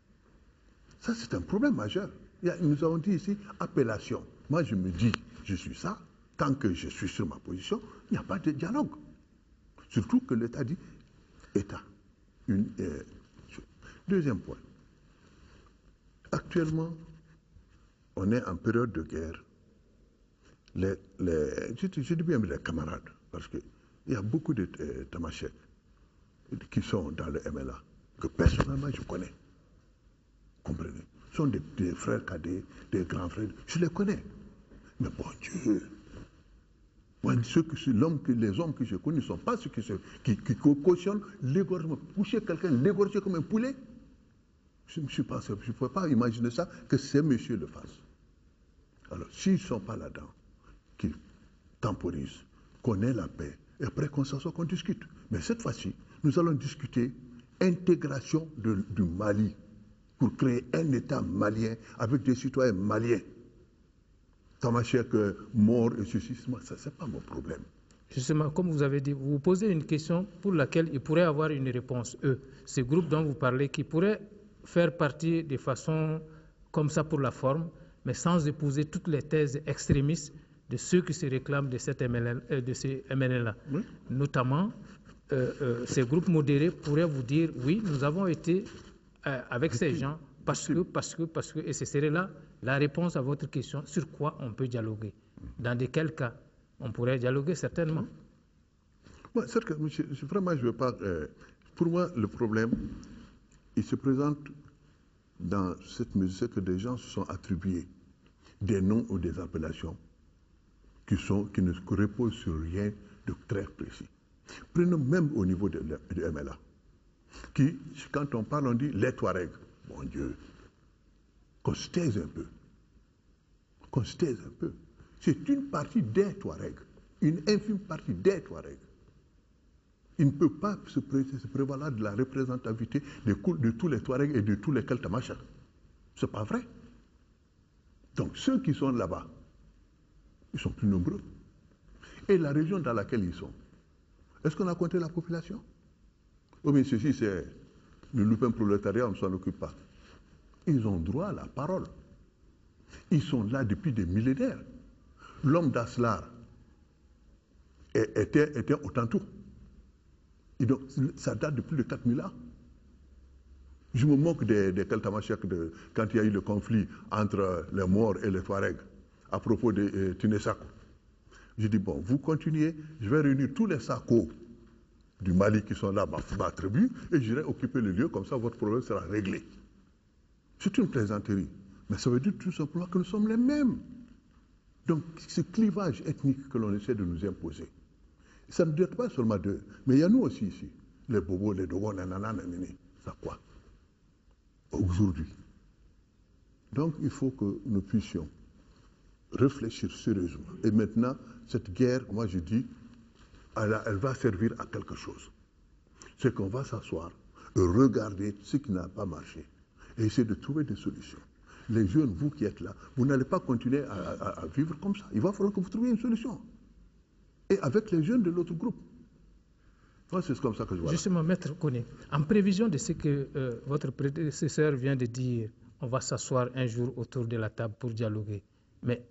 Ça, c'est un problème majeur. Il y a, nous avons dit ici appellation. Moi, je me dis, je suis ça. Tant que je suis sur ma position, il n'y a pas de dialogue. Surtout que l'État dit État. Une, euh, deuxième point. Actuellement, on est en période de guerre. Les, les, je, je dis bien les camarades, parce qu'il y a beaucoup de euh, Tamashek qui sont dans le M L A, que personnellement je connais. Comprenez? Ce sont des, des frères cadets, des grands frères, je les connais. Mais bon Dieu, moi, ceux que, l'homme, les hommes que je connais ne sont pas ceux qui, se, qui, qui cautionnent l'égorgement. Coucher quelqu'un, l'égorger comme un poulet. Je ne je peux pas imaginer ça, que ces messieurs le fassent. Alors, s'ils ne sont pas là-dedans, qu'ils temporisent, qu'on ait la paix, et après qu'on s'assoit, qu'on discute. Mais cette fois-ci, nous allons discuter intégration de, du Mali pour créer un État malien avec des citoyens maliens. Tamashek mort et ceci, ça c'est pas mon problème. Justement, comme vous avez dit, vous vous posez une question pour laquelle ils pourraient avoir une réponse, eux. Ces groupes dont vous parlez, qui pourraient faire partie de façon comme ça pour la forme, mais sans épouser toutes les thèses extrémistes de ceux qui se réclament de, cette M L L, euh, de ces M N L-là. Oui. Notamment, euh, euh, ces groupes modérés pourraient vous dire, oui, nous avons été euh, avec ces gens parce que, parce que, parce que, et ce serait là la réponse à votre question, sur quoi on peut dialoguer. Dans de quels cas on pourrait dialoguer, certainement. Ouais, c'est que, monsieur, vraiment, je ne veux pas... Euh, pour moi, le problème, il se présente dans cette mesure que des gens se sont attribués des noms ou des appellations qui, sont, qui ne reposent sur rien de très précis. Prenons même au niveau de, de M L A, qui, quand on parle, on dit les Touaregs. Mon Dieu, qu'on se taise un peu. Qu'on se taise un peu. C'est une partie des Touaregs, une infime partie des Touaregs. Il ne peut pas se, pré se prévaloir de la représentativité de, de tous les Touaregs et de tous les Keltamachas. Ce n'est pas vrai. Donc ceux qui sont là-bas, ils sont plus nombreux. Et la région dans laquelle ils sont, est-ce qu'on a compté la population? Oh mais ceci c'est le lupin prolétariat, on ne s'en occupe pas. Ils ont droit à la parole. Ils sont là depuis des millénaires. L'homme d'Aslar était, était au Tantou. Et donc, ça date de plus de quatre mille ans. Je me moque des, des Keltamachak de, quand il y a eu le conflit entre les Maures et les Touaregs à propos de euh, Tunesako. Je dis, bon, vous continuez, je vais réunir tous les Sakos du Mali qui sont là, ma, ma tribu, et j'irai occuper le lieu, comme ça votre problème sera réglé. C'est une plaisanterie, mais ça veut dire tout simplement que nous sommes les mêmes. Donc, ce clivage ethnique que l'on essaie de nous imposer, ça ne date pas seulement d'eux, mais il y a nous aussi ici, les Bobos, les Dogons, nanana, nanani, ça quoi aujourd'hui. Donc, il faut que nous puissions réfléchir sérieusement. Et maintenant, cette guerre, moi je dis, elle, elle va servir à quelque chose. C'est qu'on va s'asseoir et regarder ce qui n'a pas marché et essayer de trouver des solutions. Les jeunes, vous qui êtes là, vous n'allez pas continuer à, à, à vivre comme ça. Il va falloir que vous trouviez une solution. Et avec les jeunes de l'autre groupe. Moi, c'est comme ça que je vois. Justement, Maître Koné, en prévision de ce que euh, votre prédécesseur vient de dire, on va s'asseoir un jour autour de la table pour dialoguer. Mais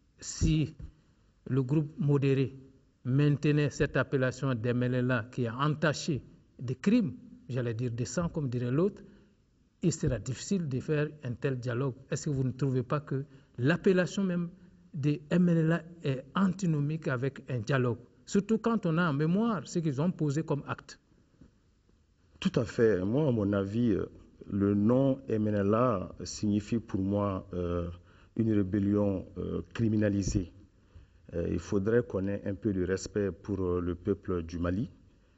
si le groupe modéré maintenait cette appellation d'M L L A qui a entaché des crimes, j'allais dire des sangs comme dirait l'autre, il sera difficile de faire un tel dialogue. Est-ce que vous ne trouvez pas que l'appellation même de M L L A est antinomique avec un dialogue? Surtout quand on a en mémoire ce qu'ils ont posé comme acte. Tout à fait. Moi, à mon avis, le nom M L L A signifie pour moi euh, une rébellion euh, criminalisée. Euh, il faudrait qu'on ait un peu de respect pour euh, le peuple du Mali.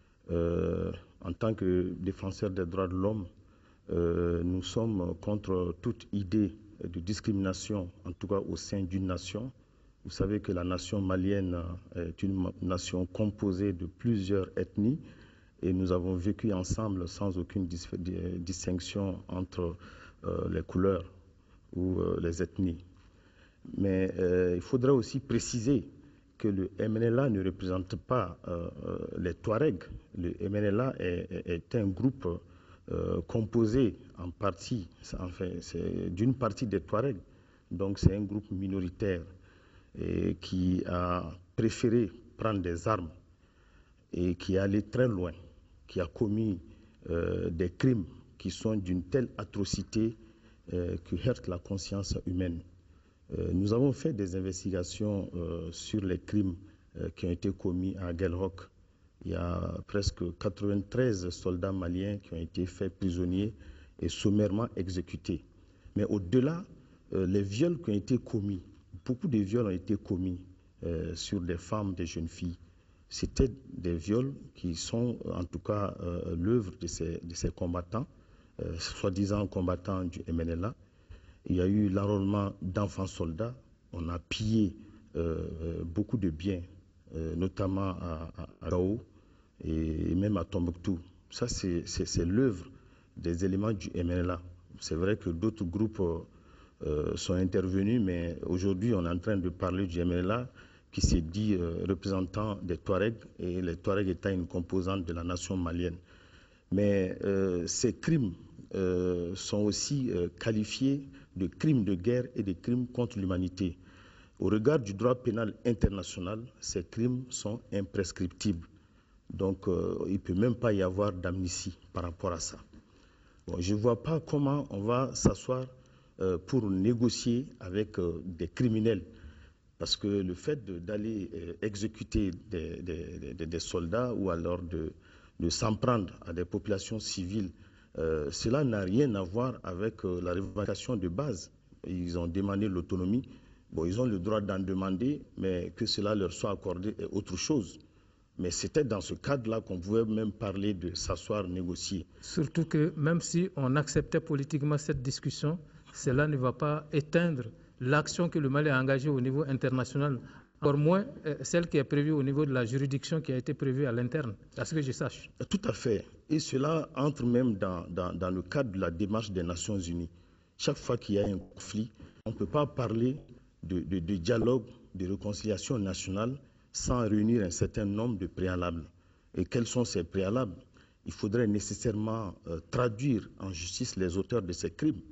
Euh, en tant que défenseur des droits de l'homme, euh, nous sommes contre toute idée de discrimination, en tout cas au sein d'une nation. Vous savez que la nation malienne est une nation composée de plusieurs ethnies et nous avons vécu ensemble sans aucune dis distinction entre euh, les couleurs ou euh, les ethnies. Mais euh, il faudrait aussi préciser que le M N L A ne représente pas euh, les Touaregs. Le M N L A est, est, est un groupe euh, composé en partie, enfin, c'est d'une partie des Touaregs, donc c'est un groupe minoritaire et qui a préféré prendre des armes et qui est allé très loin, qui a commis euh, des crimes qui sont d'une telle atrocité euh, qui heurtent la conscience humaine. Euh, nous avons fait des investigations euh, sur les crimes euh, qui ont été commis à Guelrock. Il y a presque quatre-vingt-treize soldats maliens qui ont été faits prisonniers et sommairement exécutés. Mais au-delà, euh, les viols qui ont été commis, beaucoup de viols ont été commis euh, sur des femmes, des jeunes filles. C'était des viols qui sont en tout cas euh, l'œuvre de ces, de ces combattants, euh, soi-disant combattants du M N L A. Il y a eu l'enrôlement d'enfants soldats. On a pillé euh, beaucoup de biens, euh, notamment à, à, à Gao et même à Tombouctou. Ça, c'est l'œuvre des éléments du M N L A. C'est vrai que d'autres groupes euh, sont intervenus, mais aujourd'hui, on est en train de parler du M N L A qui s'est dit euh, représentant des Touaregs, et les Touaregs étant une composante de la nation malienne. Mais euh, ces crimes euh, sont aussi euh, qualifiés de crimes de guerre et de crimes contre l'humanité. Au regard du droit pénal international, ces crimes sont imprescriptibles. Donc, euh, il ne peut même pas y avoir d'amnistie par rapport à ça. Bon, je ne vois pas comment on va s'asseoir euh, pour négocier avec euh, des criminels. Parce que le fait d'aller euh, exécuter des, des, des, des soldats ou alors de, de s'en prendre à des populations civiles, euh, cela n'a rien à voir avec euh, la revendication de base. Ils ont demandé l'autonomie, Bon, ils ont le droit d'en demander, mais que cela leur soit accordé est autre chose. Mais c'était dans ce cadre-là qu'on pouvait même parler de s'asseoir, négocier. Surtout que même si on acceptait politiquement cette discussion, cela ne va pas éteindre l'action que le Mali a engagée au niveau international, encore moins euh, celle qui est prévue au niveau de la juridiction qui a été prévue à l'interne, à ce que je sache. Tout à fait. Et cela entre même dans, dans, dans le cadre de la démarche des Nations Unies. Chaque fois qu'il y a un conflit, on ne peut pas parler de, de, de dialogue, de réconciliation nationale sans réunir un certain nombre de préalables. Et quels sont ces préalables? Il faudrait nécessairement euh, traduire en justice les auteurs de ces crimes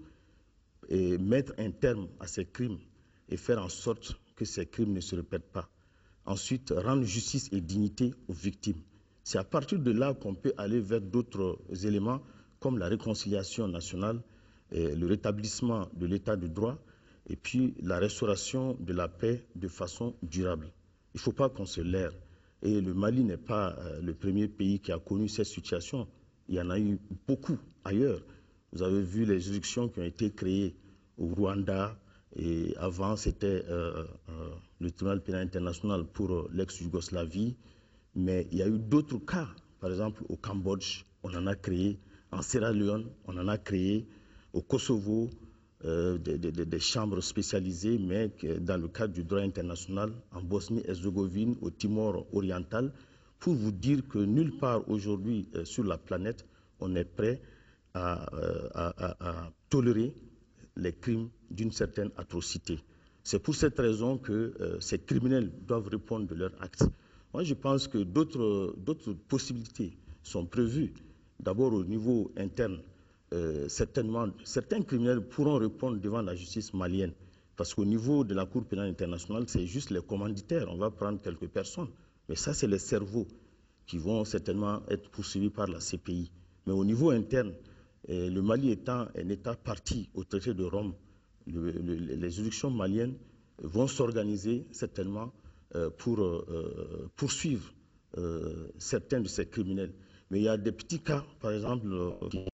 et mettre un terme à ces crimes et faire en sorte que ces crimes ne se répètent pas. Ensuite, rendre justice et dignité aux victimes. C'est à partir de là qu'on peut aller vers d'autres éléments comme la réconciliation nationale, et le rétablissement de l'état de droit et puis la restauration de la paix de façon durable. Il ne faut pas qu'on se leurre. Et le Mali n'est pas euh, le premier pays qui a connu cette situation. Il y en a eu beaucoup ailleurs. Vous avez vu les juridictions qui ont été créées au Rwanda, et avant c'était euh, euh, le tribunal pénal international pour euh, l'ex-Yougoslavie. Mais il y a eu d'autres cas. Par exemple, au Cambodge, on en a créé. En Sierra Leone, on en a créé. Au Kosovo, euh, des, des, des chambres spécialisées, mais dans le cadre du droit international, en Bosnie-Herzégovine, au Timor oriental, pour vous dire que nulle part aujourd'hui euh, sur la planète, on est prêt à, à, à, à tolérer les crimes d'une certaine atrocité. C'est pour cette raison que euh, ces criminels doivent répondre de leurs actes. Moi, je pense que d'autres d'autres possibilités sont prévues. D'abord au niveau interne. Euh, certainement, certains criminels pourront répondre devant la justice malienne. Parce qu'au niveau de la Cour pénale internationale, c'est juste les commanditaires. On va prendre quelques personnes. Mais ça, c'est les cerveaux qui vont certainement être poursuivis par la C P I. Mais au niveau interne, euh, le Mali étant un État parti au traité de Rome, le, le, les juridictions maliennes vont s'organiser certainement euh, pour euh, poursuivre euh, certains de ces criminels. Mais il y a des petits cas, par exemple, euh,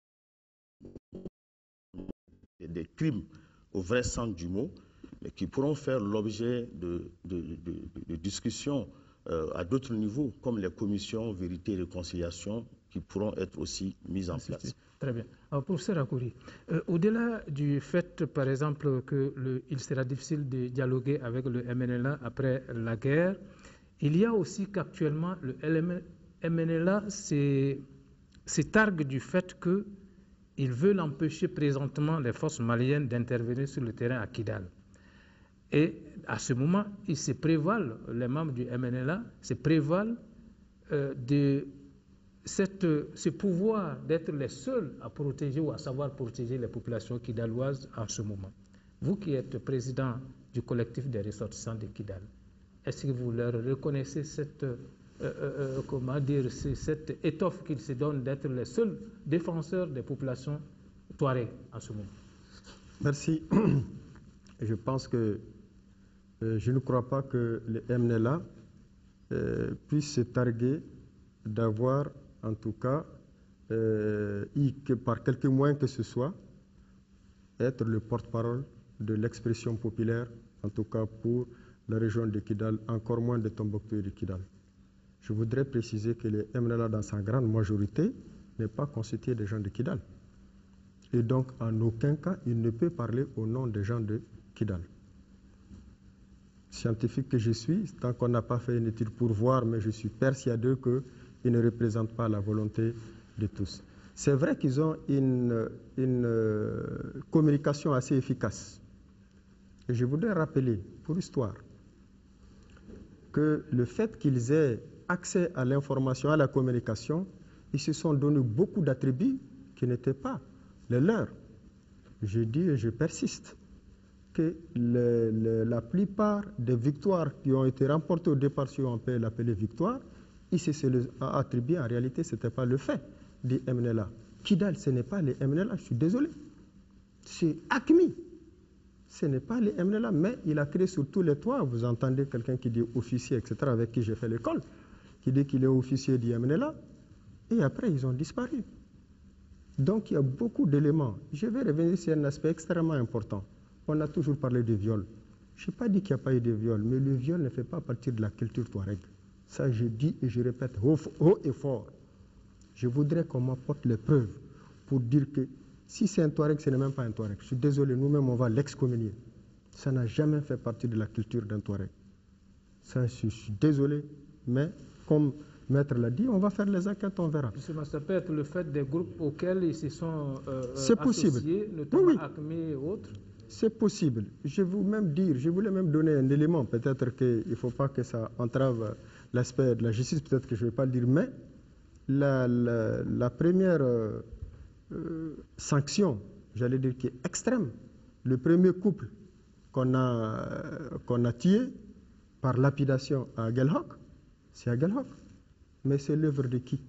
des crimes au vrai sens du mot, mais qui pourront faire l'objet de, de, de, de, de discussions euh, à d'autres niveaux, comme les commissions vérité et réconciliation, qui pourront être aussi mises en place. Très bien. Alors, professeur Akouri, euh, au-delà du fait, par exemple, qu'il sera difficile de dialoguer avec le M N L A après la guerre, il y a aussi qu'actuellement, le M N L A se targue du fait que ils veulent empêcher présentement les forces maliennes d'intervenir sur le terrain à Kidal. Et à ce moment, ils se prévalent, les membres du M N L A se prévalent euh, de cette, ce pouvoir d'être les seuls à protéger ou à savoir protéger les populations kidaloises en ce moment. Vous qui êtes président du collectif des ressortissants de Kidal, est-ce que vous leur reconnaissez cette, euh, euh, comment dire, cette étoffe qu'ils se donnent d'être les seuls défenseurs des populations touareg en ce moment? Merci. Je pense que euh, je ne crois pas que le M N L A euh, puisse se targuer d'avoir, en tout cas, euh, y, que par quelques moyens que ce soit, être le porte-parole de l'expression populaire, en tout cas pour la région de Kidal, encore moins de Tombouctou et de Kidal. Je voudrais préciser que le M N L A, dans sa grande majorité, n'est pas constitué des gens de Kidal. Et donc, en aucun cas, il ne peut parler au nom des gens de Kidal. Scientifique que je suis, tant qu'on n'a pas fait une étude pour voir, mais je suis persuadé qu'ils ne représentent pas la volonté de tous. C'est vrai qu'ils ont une, une euh, communication assez efficace. Et je voudrais rappeler, pour l'histoire, que le fait qu'ils aient accès à l'information, à la communication, ils se sont donné beaucoup d'attributs qui n'étaient pas les leurs. Je dis et je persiste que le, le, la plupart des victoires qui ont été remportées au départ, si on peut l'appeler victoire, ils se les ont attribuées. En réalité, ce n'était pas le fait du M N L A. Kidal, ce n'est pas les M N L A, je suis désolé. C'est A C M I. Ce n'est pas les M N L A, mais il a créé sur tous les toits. Vous entendez quelqu'un qui dit officier, et cetera, avec qui j'ai fait l'école, qui dit qu'il est officier du M N L A, et après, ils ont disparu. Donc, il y a beaucoup d'éléments. Je vais revenir sur un aspect extrêmement important. On a toujours parlé de viol. Je n'ai pas dit qu'il n'y a pas eu de viol, mais le viol ne fait pas partie de la culture touareg. Ça, je dis et je répète haut, haut et fort. Je voudrais qu'on m'apporte les preuves pour dire que si c'est un touareg, ce n'est même pas un touareg. Je suis désolé, nous-mêmes, on va l'excommunier. Ça n'a jamais fait partie de la culture d'un touareg. Ça, je suis désolé, mais comme Maître l'a dit, on va faire les enquêtes, on verra. Justement, ça peut être le fait des groupes auxquels ils se sont euh, c'est possible. associés, notamment oui, oui. ACME et autres. C'est possible. Je vais même dire, je voulais même donner un élément. Peut-être qu'il ne faut pas que ça entrave l'aspect de la justice, peut-être que je ne vais pas le dire, mais la, la, la première euh, euh, sanction, j'allais dire, qui est extrême, le premier couple qu'on a, euh, qu'on a tué par lapidation à Gelhok, c'est à Gelhok. Mais c'est l'œuvre de qui?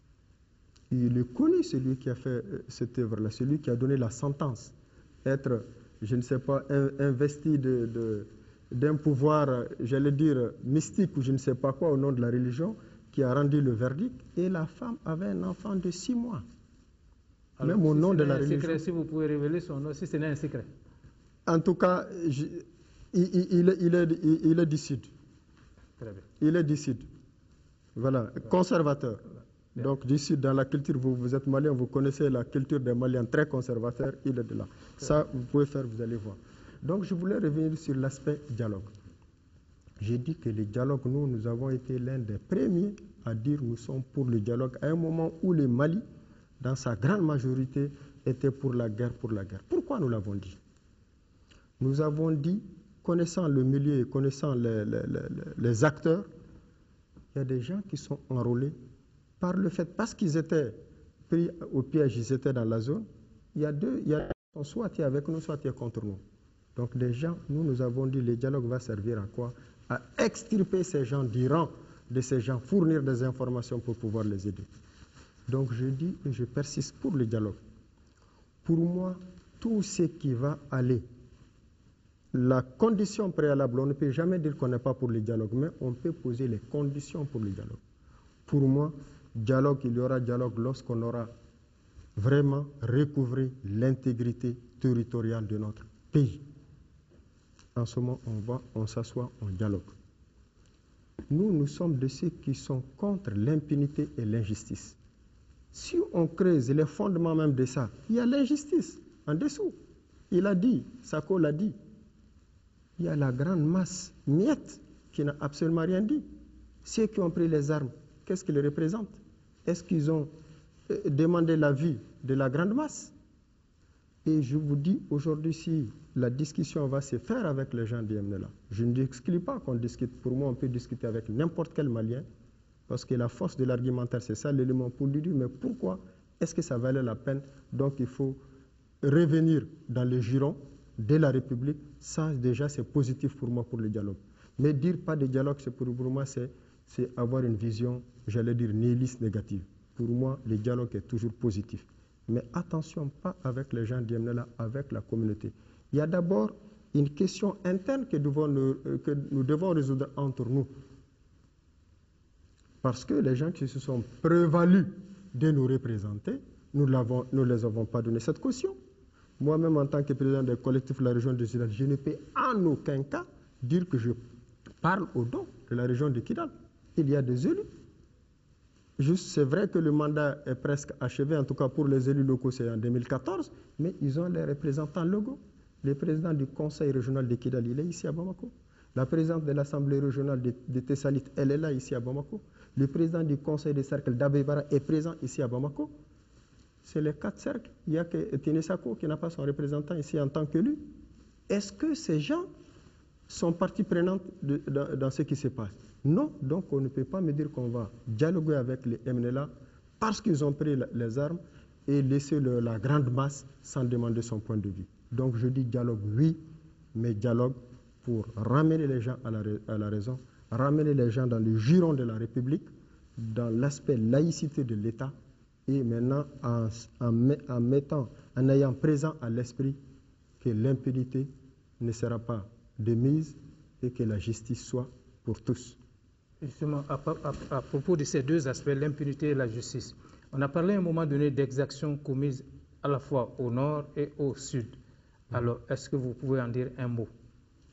Il est connu, celui qui a fait cette œuvre-là, celui qui a donné la sentence. Être, je ne sais pas, investi de, de, d'un pouvoir, j'allais dire, mystique ou je ne sais pas quoi, au nom de la religion, qui a rendu le verdict. Et la femme avait un enfant de six mois. Alors, même au si nom de la un religion. Secret, si vous pouvez révéler son nom, si ce n'est un secret. En tout cas, je, il, il, il, il, est, il, il est du Sud. Très bien. Il est du Sud. Voilà, conservateur. Bien. Donc, du Sud, dans la culture, vous, vous êtes malien, vous connaissez la culture des Maliens très conservateur, il est de là. Très Ça, bien. Vous pouvez faire, vous allez voir. Donc, je voulais revenir sur l'aspect dialogue. J'ai dit que le dialogue, nous, nous avons été l'un des premiers à dire nous sommes pour le dialogue à un moment où le Mali, dans sa grande majorité, était pour la guerre, pour la guerre. Pourquoi nous l'avons dit? Nous avons dit, connaissant le milieu et connaissant les, les, les, les acteurs, il y a des gens qui sont enrôlés par le fait, parce qu'ils étaient pris au piège, ils étaient dans la zone, il y a deux, il y a soit tu es avec nous, soit tu es contre nous. Donc des gens, nous nous avons dit, le dialogue va servir à quoi? À extirper ces gens du rang de ces gens, fournir des informations pour pouvoir les aider. Donc je dis et je persiste pour le dialogue. Pour moi, tout ce qui va aller, la condition préalable, on ne peut jamais dire qu'on n'est pas pour le dialogue, mais on peut poser les conditions pour le dialogue. Pour moi, dialogue, il y aura dialogue lorsqu'on aura vraiment recouvré l'intégrité territoriale de notre pays. En ce moment, on va, on s'assoit, on dialogue. Nous, nous sommes de ceux qui sont contre l'impunité et l'injustice. Si on creuse les fondements même de ça, il y a l'injustice en dessous. Il a dit, Sako l'a dit, il y a la grande masse miette qui n'a absolument rien dit. Ceux qui ont pris les armes, qu'est-ce qu'ils représentent? Est-ce qu'ils ont demandé la vie de la grande masse? Et je vous dis, aujourd'hui, si la discussion va se faire avec les gens du M N L A, je ne n'exclus pas qu'on discute. Pour moi, on peut discuter avec n'importe quel Malien, parce que la force de l'argumentaire, c'est ça l'élément pour lui dire, mais pourquoi est-ce que ça valait la peine? Donc, il faut revenir dans le giron de la République. Ça, déjà, c'est positif pour moi, pour le dialogue. Mais dire pas de dialogue, c'est pour, pour moi, c'est avoir une vision, j'allais dire, nihiliste négative. Pour moi, le dialogue est toujours positif. Mais attention, pas avec les gens du M N L A, avec la communauté. Il y a d'abord une question interne que, devons nous, que nous devons résoudre entre nous. Parce que les gens qui se sont prévalus de nous représenter, nous ne les avons pas donné cette caution. Moi-même, en tant que président du collectif de la région de Kidal, je ne peux en aucun cas dire que je parle au don de la région de Kidal. Il y a des élus. Juste, c'est vrai que le mandat est presque achevé, en tout cas pour les élus locaux, c'est en deux mille quatorze, mais ils ont les représentants locaux. Le président du conseil régional de Kidal, il est ici à Bamako. La présidente de l'Assemblée régionale de, de Tessalit, elle est là, ici à Bamako. Le président du conseil des cercles d'Abébara est présent ici à Bamako. C'est les quatre cercles. Il n'y a que Ténésako qui n'a pas son représentant ici en tant qu'élu. Est-ce que ces gens sont partie prenante de, dans, dans ce qui se passe? Non, donc on ne peut pas me dire qu'on va dialoguer avec les M N L A parce qu'ils ont pris la, les armes et laisser le, la grande masse sans demander son point de vue. Donc je dis dialogue, oui, mais dialogue pour ramener les gens à la, à la raison, ramener les gens dans le giron de la République, dans l'aspect laïcité de l'État, et maintenant en, en, en mettant, en ayant présent à l'esprit que l'impunité ne sera pas de mise et que la justice soit pour tous. Justement, à, à, à propos de ces deux aspects, l'impunité et la justice, on a parlé à un moment donné d'exactions commises à la fois au nord et au sud. Alors, est-ce que vous pouvez en dire un mot?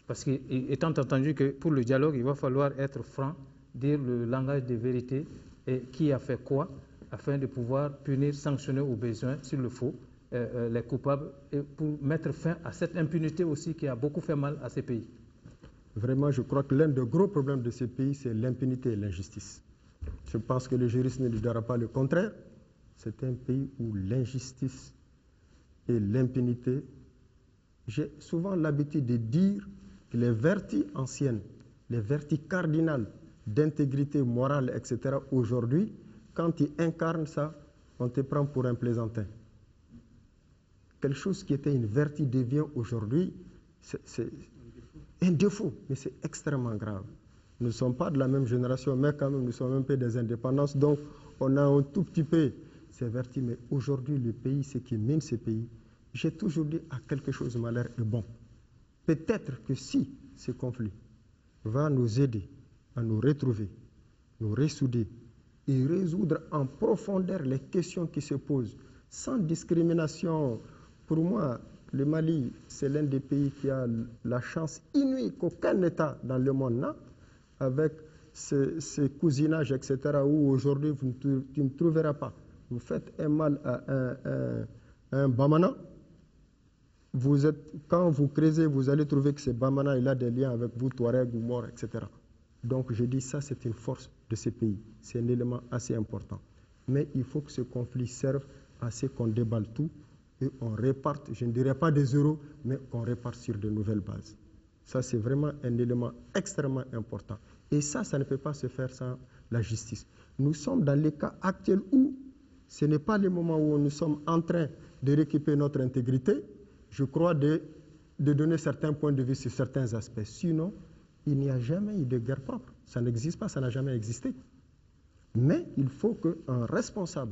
Parce qu'étant entendu que pour le dialogue, il va falloir être franc, dire le langage de vérité et qui a fait quoi, afin de pouvoir punir, sanctionner au besoin, s'il le faut, euh, euh, les coupables, et pour mettre fin à cette impunité aussi qui a beaucoup fait mal à ces pays. Vraiment, je crois que l'un des gros problèmes de ces pays, c'est l'impunité et l'injustice. Je pense que le juriste ne lui dira pas le contraire. C'est un pays où l'injustice et l'impunité, j'ai souvent l'habitude de dire que les vertus anciennes, les vertus cardinales d'intégrité morale, et cetera, aujourd'hui, quand tu incarnes ça, on te prend pour un plaisantin. Quelque chose qui était une vertu devient aujourd'hui, c'est un défaut, mais c'est extrêmement grave. Nous ne sommes pas de la même génération, mais quand même, nous sommes un peu des indépendances, donc on a un tout petit peu ces vertus, mais aujourd'hui, le pays, ce qui mine ces pays, j'ai toujours dit à quelque chose m'a l'air bon. Peut-être que si ce conflit va nous aider à nous retrouver, nous ressouder et résoudre en profondeur les questions qui se posent, sans discrimination. Pour moi, le Mali, c'est l'un des pays qui a la chance inouïe qu'aucun État dans le monde n'a, avec ces, ces cousinages, et cetera, où aujourd'hui, vous ne, tu ne trouveras pas. Vous faites un mal à un, un, un Bamana, vous êtes, quand vous creusez, vous allez trouver que ce Bamana, il a des liens avec vous, Touareg ou Mor, et cetera. Donc, je dis ça, c'est une force de ces pays. C'est un élément assez important. Mais il faut que ce conflit serve à ce qu'on déballe tout et on réparte, je ne dirais pas des euros, mais qu'on réparte sur de nouvelles bases. Ça, c'est vraiment un élément extrêmement important. Et ça, ça ne peut pas se faire sans la justice. Nous sommes dans les cas actuels où ce n'est pas le moment où nous sommes en train de récupérer notre intégrité, je crois, de, de donner certains points de vue sur certains aspects. Sinon, il n'y a jamais eu de guerre propre. Ça n'existe pas, ça n'a jamais existé. Mais il faut qu'un responsable,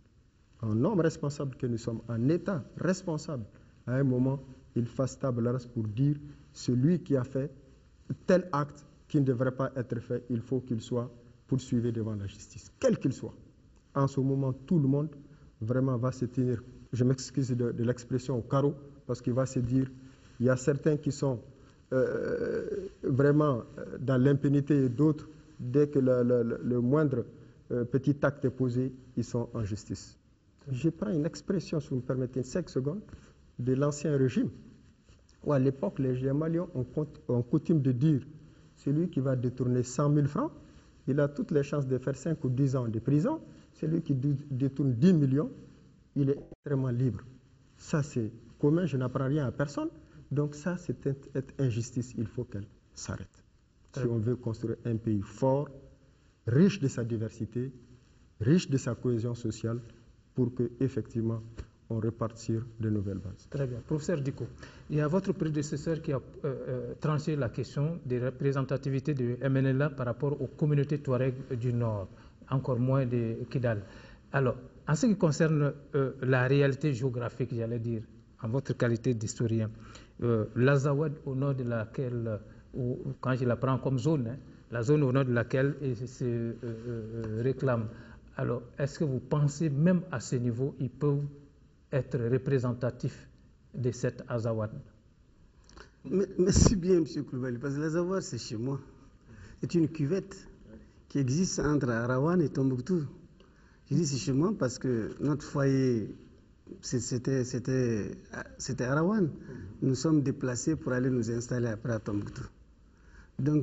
un homme responsable que nous sommes, un État responsable, à un moment, il fasse table rase pour dire celui qui a fait tel acte qui ne devrait pas être fait, il faut qu'il soit poursuivi devant la justice, quel qu'il soit. En ce moment, tout le monde vraiment va se tenir, je m'excuse de, de l'expression, au carreau, parce qu'il va se dire, il y a certains qui sont euh, vraiment dans l'impunité et d'autres, dès que le, le, le moindre euh, petit acte est posé, ils sont en justice. Je prends une expression, si vous me permettez, cinq secondes, de l'ancien régime, où à l'époque, les Maliens ont, ont coutume de dire, celui qui va détourner cent mille francs, il a toutes les chances de faire cinq ou dix ans de prison. Celui qui détourne dix millions, il est extrêmement libre. Ça, c'est commun, je n'apprends rien à personne. Donc ça, c'est une injustice, il faut qu'elle s'arrête. Si on veut construire un pays fort, riche de sa diversité, riche de sa cohésion sociale, pour que effectivement on reparte sur de nouvelles bases. Très bien. Professeur Diko, il y a votre prédécesseur qui a euh, euh, tranché la question des représentativités de M N L A par rapport aux communautés Touareg du Nord, encore moins de Kidal. Alors, en ce qui concerne euh, la réalité géographique, j'allais dire, en votre qualité d'historien, euh, l'Azawad au nord de laquelle, ou, quand je la prends comme zone, hein, la zone au nord de laquelle il se euh, euh, réclame, alors est-ce que vous pensez même à ce niveau, ils peuvent être représentatifs de cette Azawad? Merci bien, M. Koulibaly, parce que l'Azawad, c'est chez moi. C'est une cuvette qui existe entre Arawan et Tombouctou. Je dis c'est chez moi parce que notre foyer, c'était Arawan. Nous sommes déplacés pour aller nous installer après à Tombouctou. Donc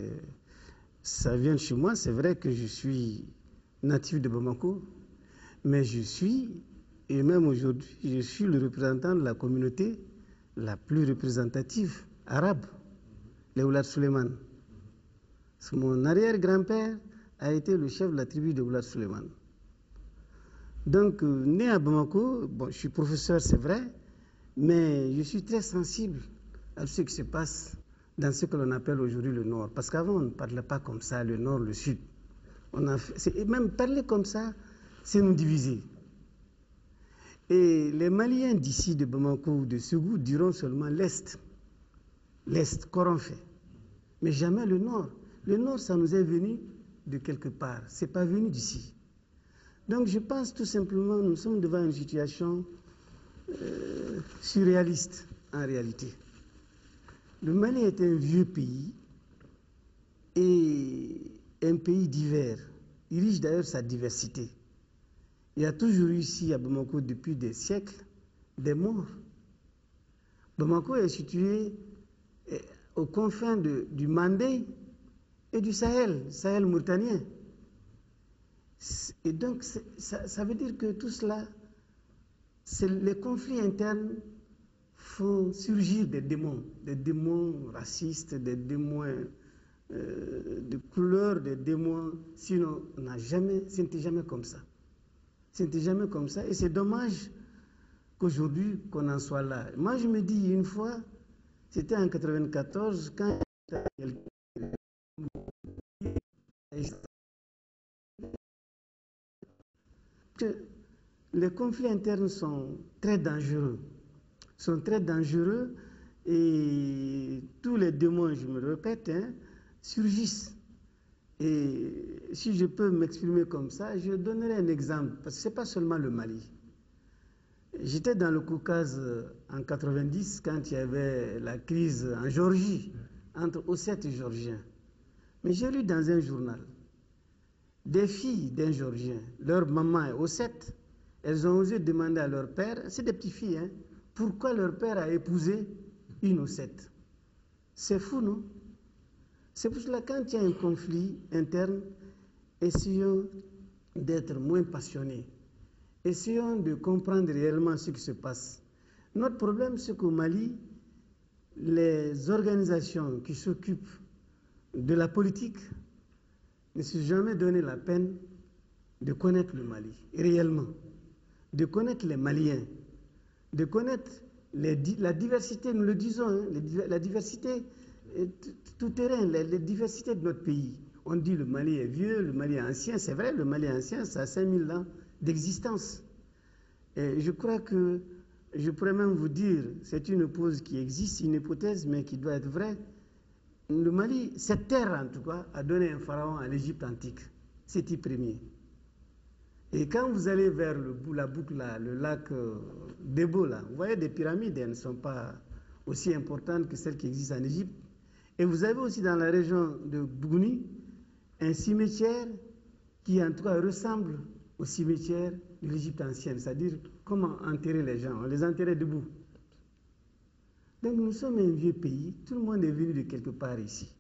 ça vient de chez moi. C'est vrai que je suis natif de Bamako, mais je suis, et même aujourd'hui, je suis le représentant de la communauté la plus représentative arabe, les Oulad Suleiman. Mon arrière-grand-père a été le chef de la tribu de Oulad Suleiman. Donc, euh, né à Bamako, bon, je suis professeur, c'est vrai, mais je suis très sensible à ce qui se passe dans ce que l'on appelle aujourd'hui le Nord. Parce qu'avant, on ne parlait pas comme ça, le Nord, le Sud. On a fait, et même parler comme ça, c'est nous diviser. Et les Maliens d'ici, de Bamako ou de Ségou, diront seulement l'Est. L'Est, qu'auront fait. Mais jamais le Nord. Le Nord, ça nous est venu de quelque part. Ce n'est pas venu d'ici. Donc je pense tout simplement, nous sommes devant une situation euh, surréaliste, en réalité. Le Mali est un vieux pays et un pays divers. Il riche d'ailleurs sa diversité. Il y a toujours eu ici à Bamako depuis des siècles des morts. Bamako est situé aux confins de, du Mandé et du Sahel, Sahel mauritanien. Et donc ça, ça veut dire que tout cela, les conflits internes font surgir des démons, des démons racistes, des démons euh, de couleur, des démons. Sinon, on n'a jamais, ce n'était jamais comme ça. Ce n'était jamais comme ça. Et c'est dommage qu'aujourd'hui, qu'on en soit là. Moi, je me dis, une fois, c'était en quatre-vingt-quatorze, quand que les conflits internes sont très dangereux. sont très dangereux et tous les démons, je me répète, hein, surgissent. Et si je peux m'exprimer comme ça, je donnerai un exemple, parce que ce n'est pas seulement le Mali. J'étais dans le Caucase en quatre-vingt-dix, quand il y avait la crise en Géorgie, entre Ossètes et Géorgiens. Mais j'ai lu dans un journal, des filles d'un Géorgien, leur maman est Ossète, elles ont osé demander à leur père, c'est des petites filles, hein, pourquoi leur père a épousé une Ossète. C'est fou, non? C'est pour cela, quand il y a un conflit interne, essayons d'être moins passionnés. Essayons de comprendre réellement ce qui se passe. Notre problème, c'est qu'au Mali, les organisations qui s'occupent de la politique ne se sont jamais donné la peine de connaître le Mali, réellement, de connaître les Maliens, de connaître les, la diversité, nous le disons, hein, les, la diversité tout terrain, la, la diversité de notre pays. On dit le Mali est vieux, le Mali est ancien, c'est vrai, le Mali est ancien, ça a cinq mille ans d'existence. Et je crois que, je pourrais même vous dire, c'est une hypothèse qui existe, une hypothèse, mais qui doit être vraie. Le Mali, cette terre en tout cas, a donné un pharaon à l'Égypte antique, Séti Ier. Et quand vous allez vers le, la boucle, là, le lac euh, d'Ebo, là, vous voyez des pyramides, elles ne sont pas aussi importantes que celles qui existent en Égypte. Et vous avez aussi dans la région de Bougouni un cimetière qui en tout cas ressemble au cimetière de l'Égypte ancienne, c'est-à-dire comment enterrer les gens, on les enterrait debout. Donc nous sommes un vieux pays, tout le monde est venu de quelque part ici.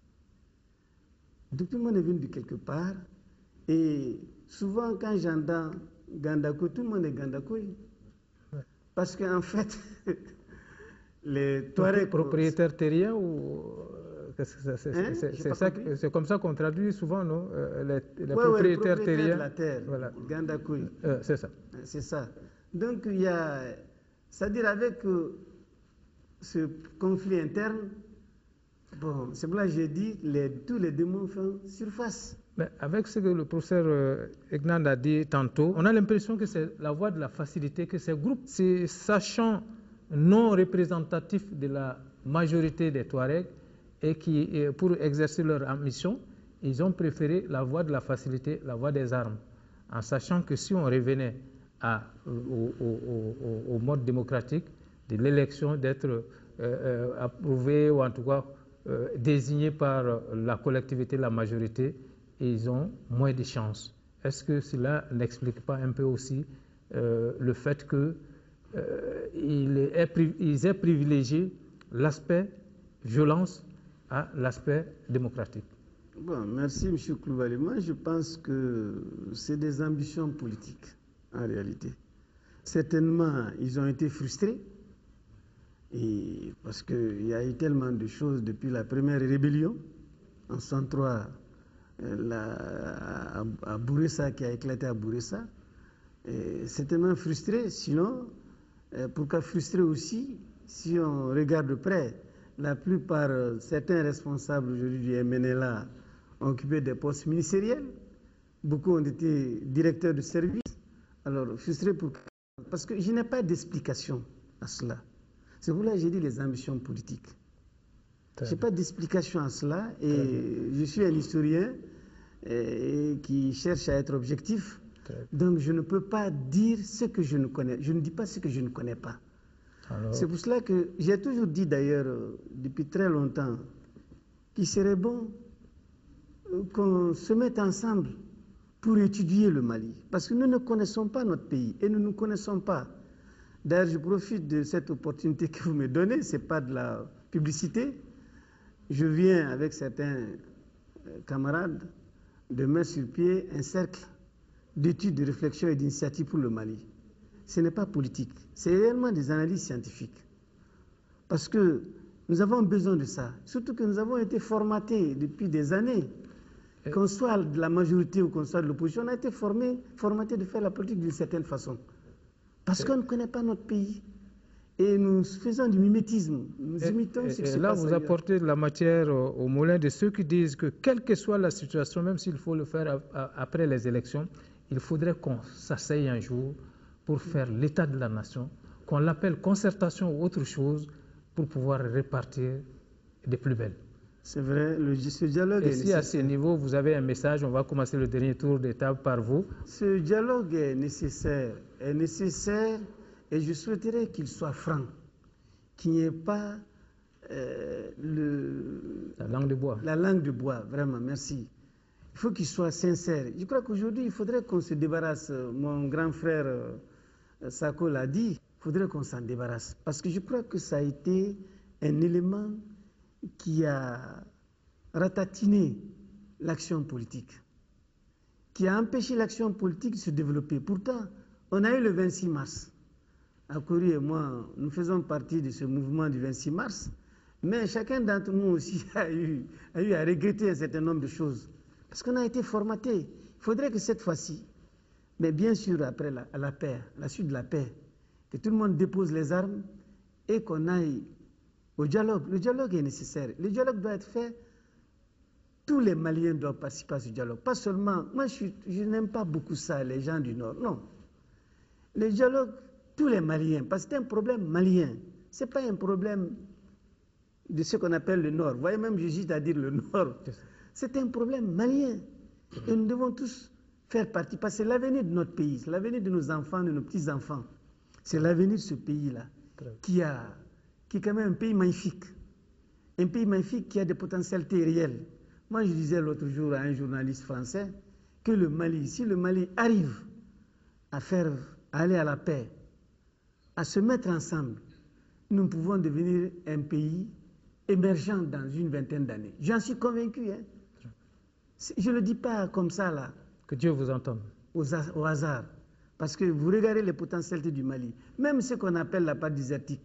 Donc tout le monde est venu de quelque part, et souvent quand j'entends Gandako, tout le monde est Gandakoy. Parce qu'en fait, les Touaregs... Propriétaires terriens ou... C'est hein? comme ça qu'on traduit souvent, non? Les, les ouais, propriétaires ouais, terriens. De la terre, voilà. Gandakoy. Euh, c'est ça. C'est ça. Donc il y a... C'est-à-dire avec euh, ce conflit interne, bon, c'est pour ça que j'ai dit, les, tous les démons font surface. Mais avec ce que le professeur euh, Egnand a dit tantôt, on a l'impression que c'est la voie de la facilité, que ces groupes, ces sachants non représentatifs de la majorité des Touaregs, et qui, pour exercer leur mission, ils ont préféré la voie de la facilité, la voie des armes, en sachant que si on revenait à, au, au, au, au mode démocratique de l'élection, d'être euh, euh, approuvé ou en tout cas euh, désigné par la collectivité, la majorité, ils ont moins de chances. Est-ce que cela n'explique pas un peu aussi euh, le fait qu'ils euh, aient privilégié l'aspect violence à l'aspect démocratique? Bon, merci M. Koulibaly. Moi, je pense que c'est des ambitions politiques, en réalité. Certainement, ils ont été frustrés, et parce qu'il y a eu tellement de choses depuis la première rébellion, en soixante-trois, la, à, à Bouressa, qui a éclaté à Bouressa. Certainement frustrés, sinon, pourquoi frustrés aussi, si on regarde de près, la plupart, certains responsables aujourd'hui du M N L A ont occupé des postes ministériels. Beaucoup ont été directeurs de service. Alors, frustrés pour... Parce que je n'ai pas d'explication à cela. C'est pour ça que j'ai dit les ambitions politiques. Je n'ai pas d'explication à cela. Et je suis un historien et, et qui cherche à être objectif. Donc, je ne peux pas dire ce que je ne connais. Je ne dis pas ce que je ne connais pas. C'est pour cela que j'ai toujours dit d'ailleurs, euh, depuis très longtemps, qu'il serait bon euh, qu'on se mette ensemble pour étudier le Mali. Parce que nous ne connaissons pas notre pays et nous ne nous connaissons pas. D'ailleurs, je profite de cette opportunité que vous me donnez, ce n'est pas de la publicité. Je viens avec certains euh, camarades de mettre sur pied un cercle d'études, de réflexion et d'initiatives pour le Mali. Ce n'est pas politique, c'est réellement des analyses scientifiques. Parce que nous avons besoin de ça. Surtout que nous avons été formatés depuis des années. Qu'on soit de la majorité ou qu'on soit de l'opposition, on a été formés, formatés de faire la politique d'une certaine façon. Parce qu'on ne connaît pas notre pays. Et nous faisons du mimétisme. Nous imitons ce qui se passe. Là, vous apportez de la matière au moulin de ceux qui disent que, quelle que soit la situation, même s'il faut le faire après les élections, il faudrait qu'on s'asseye un jour pour faire l'état de la nation, qu'on l'appelle concertation ou autre chose, pour pouvoir répartir des plus belles. C'est vrai, le, ce dialogue Et est si nécessaire. à ce niveau, vous avez un message, on va commencer le dernier tour d'étape par vous. Ce dialogue est nécessaire, est nécessaire et je souhaiterais qu'il soit franc, qu'il n'y ait pas euh, le, la langue de bois. La langue de bois, vraiment, merci. Il faut qu'il soit sincère. Je crois qu'aujourd'hui, il faudrait qu'on se débarrasse. Mon grand frère euh, Sako l'a dit, il faudrait qu'on s'en débarrasse. Parce que je crois que ça a été un élément qui a ratatiné l'action politique, qui a empêché l'action politique de se développer. Pourtant, on a eu le vingt-six mars. Akori et moi, nous faisons partie de ce mouvement du vingt-six mars, mais chacun d'entre nous aussi a eu, a eu à regretter un certain nombre de choses, parce qu'on a été formaté. Il faudrait que cette fois-ci, mais bien sûr après la, la paix, la suite de la paix, que tout le monde dépose les armes et qu'on aille au dialogue. Le dialogue est nécessaire. Le dialogue doit être fait. Tous les Maliens doivent participer à ce dialogue. Pas seulement, moi je, je n'aime pas beaucoup ça, les gens du Nord. Non. Le dialogue, tous les Maliens, parce que c'est un problème malien. Ce n'est pas un problème de ce qu'on appelle le Nord. Vous voyez, même j'hésite à dire le Nord. C'est un problème malien. Et nous devons tous faire partie, parce que c'est l'avenir de notre pays, c'est l'avenir de nos enfants, de nos petits-enfants. C'est l'avenir de ce pays-là, qui a... qui est quand même un pays magnifique, un pays magnifique qui a des potentialités réelles. Moi, je disais l'autre jour à un journaliste français que le Mali, si le Mali arrive à faire, à aller à la paix, à se mettre ensemble, nous pouvons devenir un pays émergent dans une vingtaine d'années. J'en suis convaincu. Hein. Je ne le dis pas comme ça, là. Que Dieu vous entende. Au, au hasard. Parce que vous regardez les potentialités du Mali, même ce qu'on appelle la part désertique,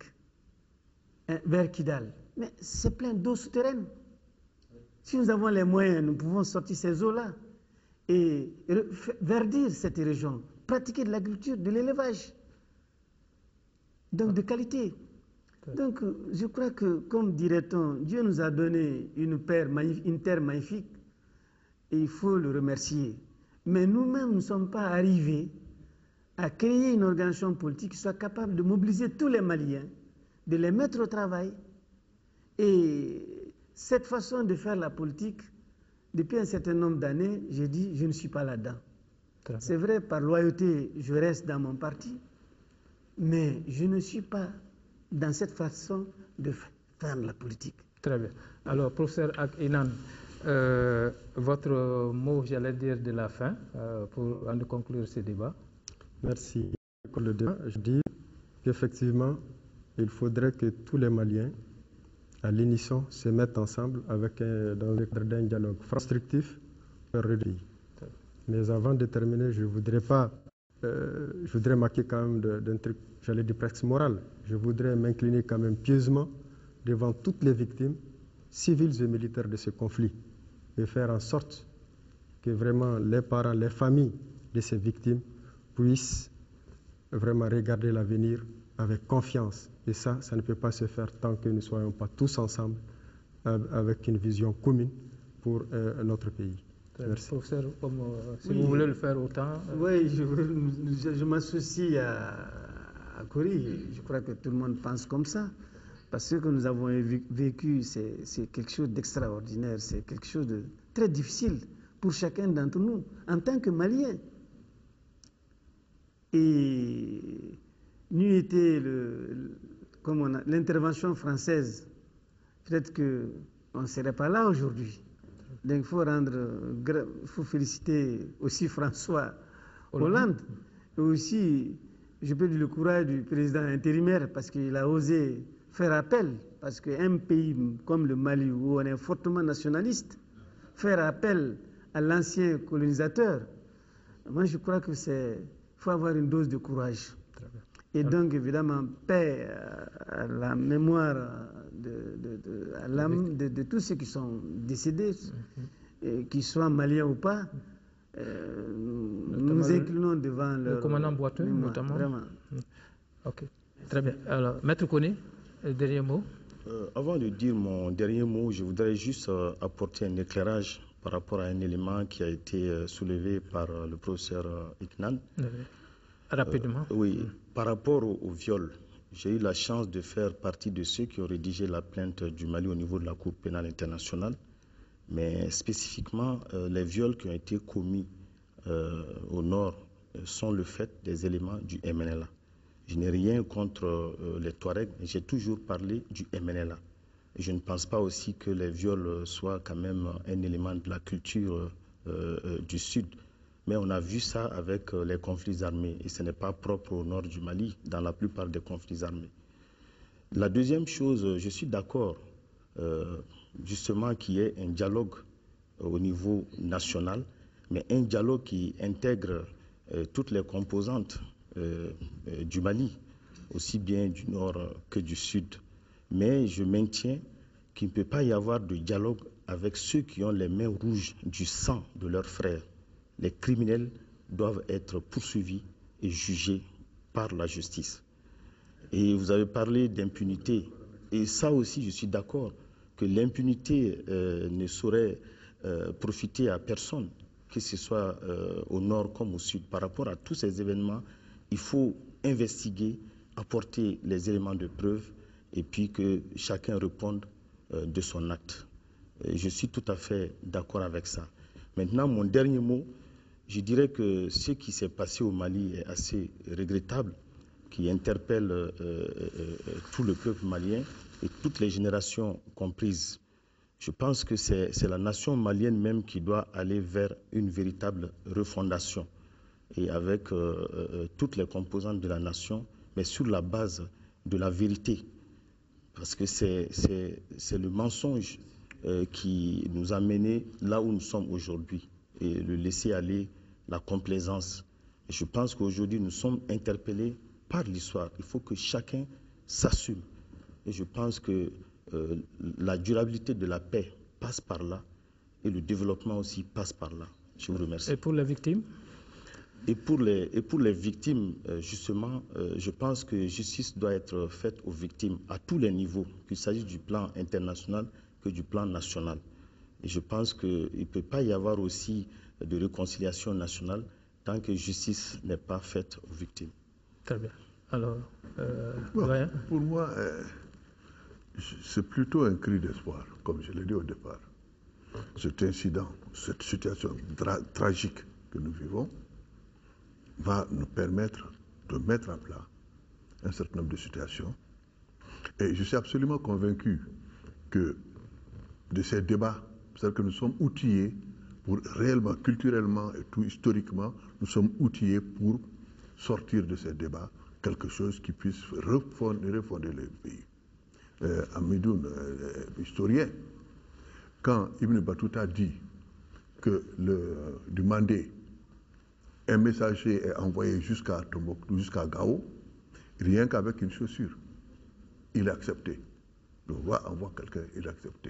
vers Kidal. Mais c'est plein d'eau souterraine. Si nous avons les moyens, nous pouvons sortir ces eaux-là et verdir cette région, pratiquer de l'agriculture, de l'élevage, donc de qualité. Donc je crois que, comme dirait-on, Dieu nous a donné une, terre une terre magnifique et il faut le remercier. Mais nous-mêmes ne sommes pas arrivés à créer une organisation politique qui soit capable de mobiliser tous les Maliens, de les mettre au travail. Et cette façon de faire la politique, depuis un certain nombre d'années, j'ai dit, je ne suis pas là-dedans. C'est vrai, par loyauté, je reste dans mon parti, mais je ne suis pas dans cette façon de faire la politique. Très bien. Alors, professeur Ak Inan, euh, votre mot, j'allais dire, de la fin, euh, pour en conclure ce débat. Merci. Pour le débat, je dis qu'effectivement, il faudrait que tous les Maliens, à l'unisson, se mettent ensemble avec un, dans le cadre d'un dialogue constructif pour le pays. Mais avant de terminer, je voudrais pas, euh, je voudrais marquer quand même d'un truc, j'allais dire presque moral. Je voudrais m'incliner quand même pieusement devant toutes les victimes civiles et militaires de ce conflit et faire en sorte que vraiment les parents, les familles de ces victimes puissent vraiment regarder l'avenir avec confiance. Et ça, ça ne peut pas se faire tant que nous ne soyons pas tous ensemble euh, avec une vision commune pour euh, notre pays. Merci. Professeur, comme, euh, si oui. vous voulez le faire autant. Euh... Oui, je, je, je m'associe à, à Kori. Je crois que tout le monde pense comme ça. Parce que ce que nous avons vécu, c'est quelque chose d'extraordinaire. C'est quelque chose de très difficile pour chacun d'entre nous, en tant que Maliens. Et n'eût été le, comme l'intervention française, peut-être qu'on ne serait pas là aujourd'hui. Donc il faut rendre, il faut féliciter aussi François Hollande, et aussi, je peux dire le courage du président intérimaire parce qu'il a osé faire appel, parce qu'un pays comme le Mali où on est fortement nationaliste, faire appel à l'ancien colonisateur, moi je crois que c'est, il faut avoir une dose de courage. Et donc évidemment, paix à la mémoire de, de, de, à l'âme de, de tous ceux qui sont décédés, mm-hmm. et qu'ils soient maliens ou pas. Euh, nous nous inclinons devant le commandant Boiteux, mémoire, notamment. Vraiment. Ok, très bien. Alors, Maître Koné, le dernier mot. Euh, avant de dire mon dernier mot, je voudrais juste euh, apporter un éclairage par rapport à un élément qui a été euh, soulevé par euh, le professeur euh, Iknan. Oui. Rapidement. Euh, oui, mmh. Par rapport au, au viol, j'ai eu la chance de faire partie de ceux qui ont rédigé la plainte du Mali au niveau de la Cour pénale internationale. Mais spécifiquement, euh, les viols qui ont été commis euh, au nord euh, sont le fait des éléments du M N L A. Je n'ai rien contre euh, les Touaregs, mais j'ai toujours parlé du M N L A. Et je ne pense pas aussi que les viols soient quand même un élément de la culture euh, euh, du Sud. Mais on a vu ça avec euh, les conflits armés, et ce n'est pas propre au nord du Mali, dans la plupart des conflits armés. La deuxième chose, je suis d'accord, euh, justement, qu'il y ait un dialogue au niveau national, mais un dialogue qui intègre euh, toutes les composantes euh, euh, du Mali, aussi bien du nord que du sud. Mais je maintiens qu'il ne peut pas y avoir de dialogue avec ceux qui ont les mains rouges du sang de leurs frères. Les criminels doivent être poursuivis et jugés par la justice. Et vous avez parlé d'impunité, et ça aussi je suis d'accord, que l'impunité euh, ne saurait euh, profiter à personne, que ce soit euh, au nord comme au sud. Par rapport à tous ces événements, il faut investiguer, apporter les éléments de preuve et puis que chacun réponde euh, de son acte. Et je suis tout à fait d'accord avec ça. Maintenant, mon dernier mot, je dirais que ce qui s'est passé au Mali est assez regrettable, qui interpelle euh, euh, euh, tout le peuple malien et toutes les générations comprises. Je pense que c'est la nation malienne même qui doit aller vers une véritable refondation et avec euh, euh, toutes les composantes de la nation, mais sur la base de la vérité. Parce que c'est le mensonge euh, qui nous a menés là où nous sommes aujourd'hui et le laisser aller, la complaisance. Et je pense qu'aujourd'hui, nous sommes interpellés par l'histoire. Il faut que chacun s'assume. Et je pense que euh, la durabilité de la paix passe par là et le développement aussi passe par là. Je vous remercie. Et pour les victimes? Et pour les, et pour les victimes, euh, justement, euh, je pense que justice doit être faite aux victimes à tous les niveaux, qu'il s'agisse du plan international que du plan national. Et je pense qu'il ne peut pas y avoir aussi de réconciliation nationale tant que justice n'est pas faite aux victimes. Très bien. Alors, euh, bon, pour moi, euh, c'est plutôt un cri d'espoir, comme je l'ai dit au départ. Cet incident, cette situation tra tragique que nous vivons, va nous permettre de mettre à plat un certain nombre de situations. Et je suis absolument convaincu que de ces débats, c'est-à-dire que nous sommes outillés pour réellement, culturellement et tout historiquement, nous sommes outillés pour sortir de ces débats quelque chose qui puisse refonder, refonder le pays. Euh, Amidoun, euh, historien, quand Ibn Battuta dit que le, du Mandé, un messager est envoyé jusqu'à Tombouctou, jusqu'à Gao, rien qu'avec une chaussure. Il a accepté. Le roi envoie quelqu'un, il a accepté.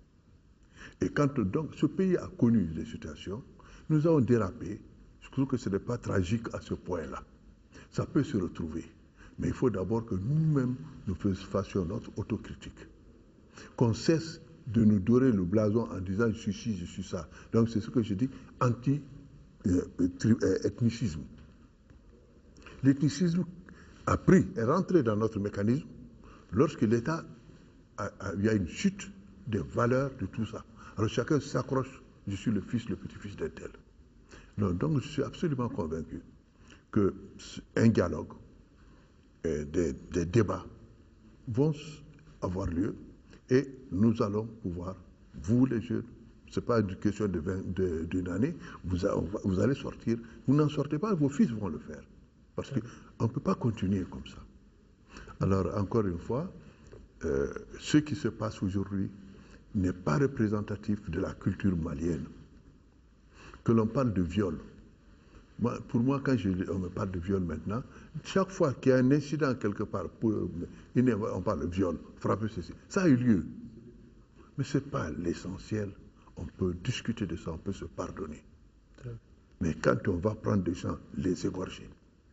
Et quand donc ce pays a connu des situations, nous avons dérapé. Je trouve que ce n'est pas tragique à ce point-là. Ça peut se retrouver. Mais il faut d'abord que nous-mêmes nous fassions notre autocritique. Qu'on cesse de nous dorer le blason en disant je suis ci, je suis ça. Donc c'est ce que je dis, anti Euh, ethnicisme. L'ethnicisme a pris, est rentré dans notre mécanisme lorsque l'État il y a une chute des valeurs de tout ça. Alors chacun s'accroche, je suis le fils, le petit-fils d'un tel. Donc, donc je suis absolument convaincu qu'un dialogue, et des, des débats vont avoir lieu et nous allons pouvoir, vous les jeunes, ce n'est pas une question de vingt, de, d'une année, vous, a, vous allez sortir, vous n'en sortez pas, vos fils vont le faire. Parce qu'on ne peut pas continuer comme ça. Alors, encore une fois, euh, ce qui se passe aujourd'hui n'est pas représentatif de la culture malienne. Que l'on parle de viol. Moi, pour moi, quand je, on me parle de viol maintenant, chaque fois qu'il y a un incident quelque part, pour, on parle de viol, frapper ceci, ça a eu lieu. Mais ce n'est pas l'essentiel. On peut discuter de ça, on peut se pardonner. Mais quand on va prendre des gens, les égorger,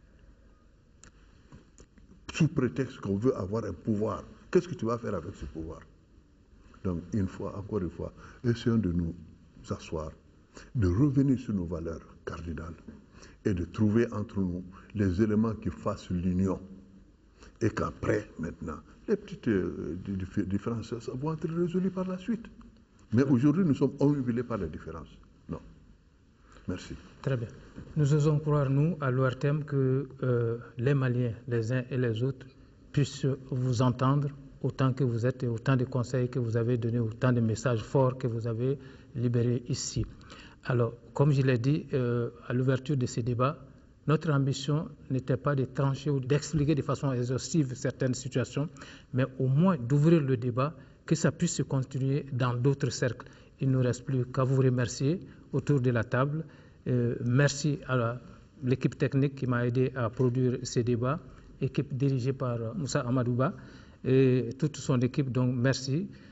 sous prétexte qu'on veut avoir un pouvoir, qu'est-ce que tu vas faire avec ce pouvoir? Donc, une fois, encore une fois, essayons de nous asseoir, de revenir sur nos valeurs cardinales et de trouver entre nous les éléments qui fassent l'union. Et qu'après, maintenant, les petites euh, différences vont être résolues par la suite. Mais aujourd'hui, nous sommes omnubilés par les différences. Non. Merci. Très bien. Nous osons croire, nous, à l'O R T M, que euh, les Maliens, les uns et les autres, puissent vous entendre autant que vous êtes et autant de conseils que vous avez donnés, autant de messages forts que vous avez libérés ici. Alors, comme je l'ai dit euh, à l'ouverture de ces débats, notre ambition n'était pas de trancher ou d'expliquer de façon exhaustive certaines situations, mais au moins d'ouvrir le débat, que ça puisse se continuer dans d'autres cercles. Il ne nous reste plus qu'à vous remercier autour de la table. Euh, merci à l'équipe technique qui m'a aidé à produire ces débats, équipe dirigée par Moussa Amadouba et toute son équipe, donc merci.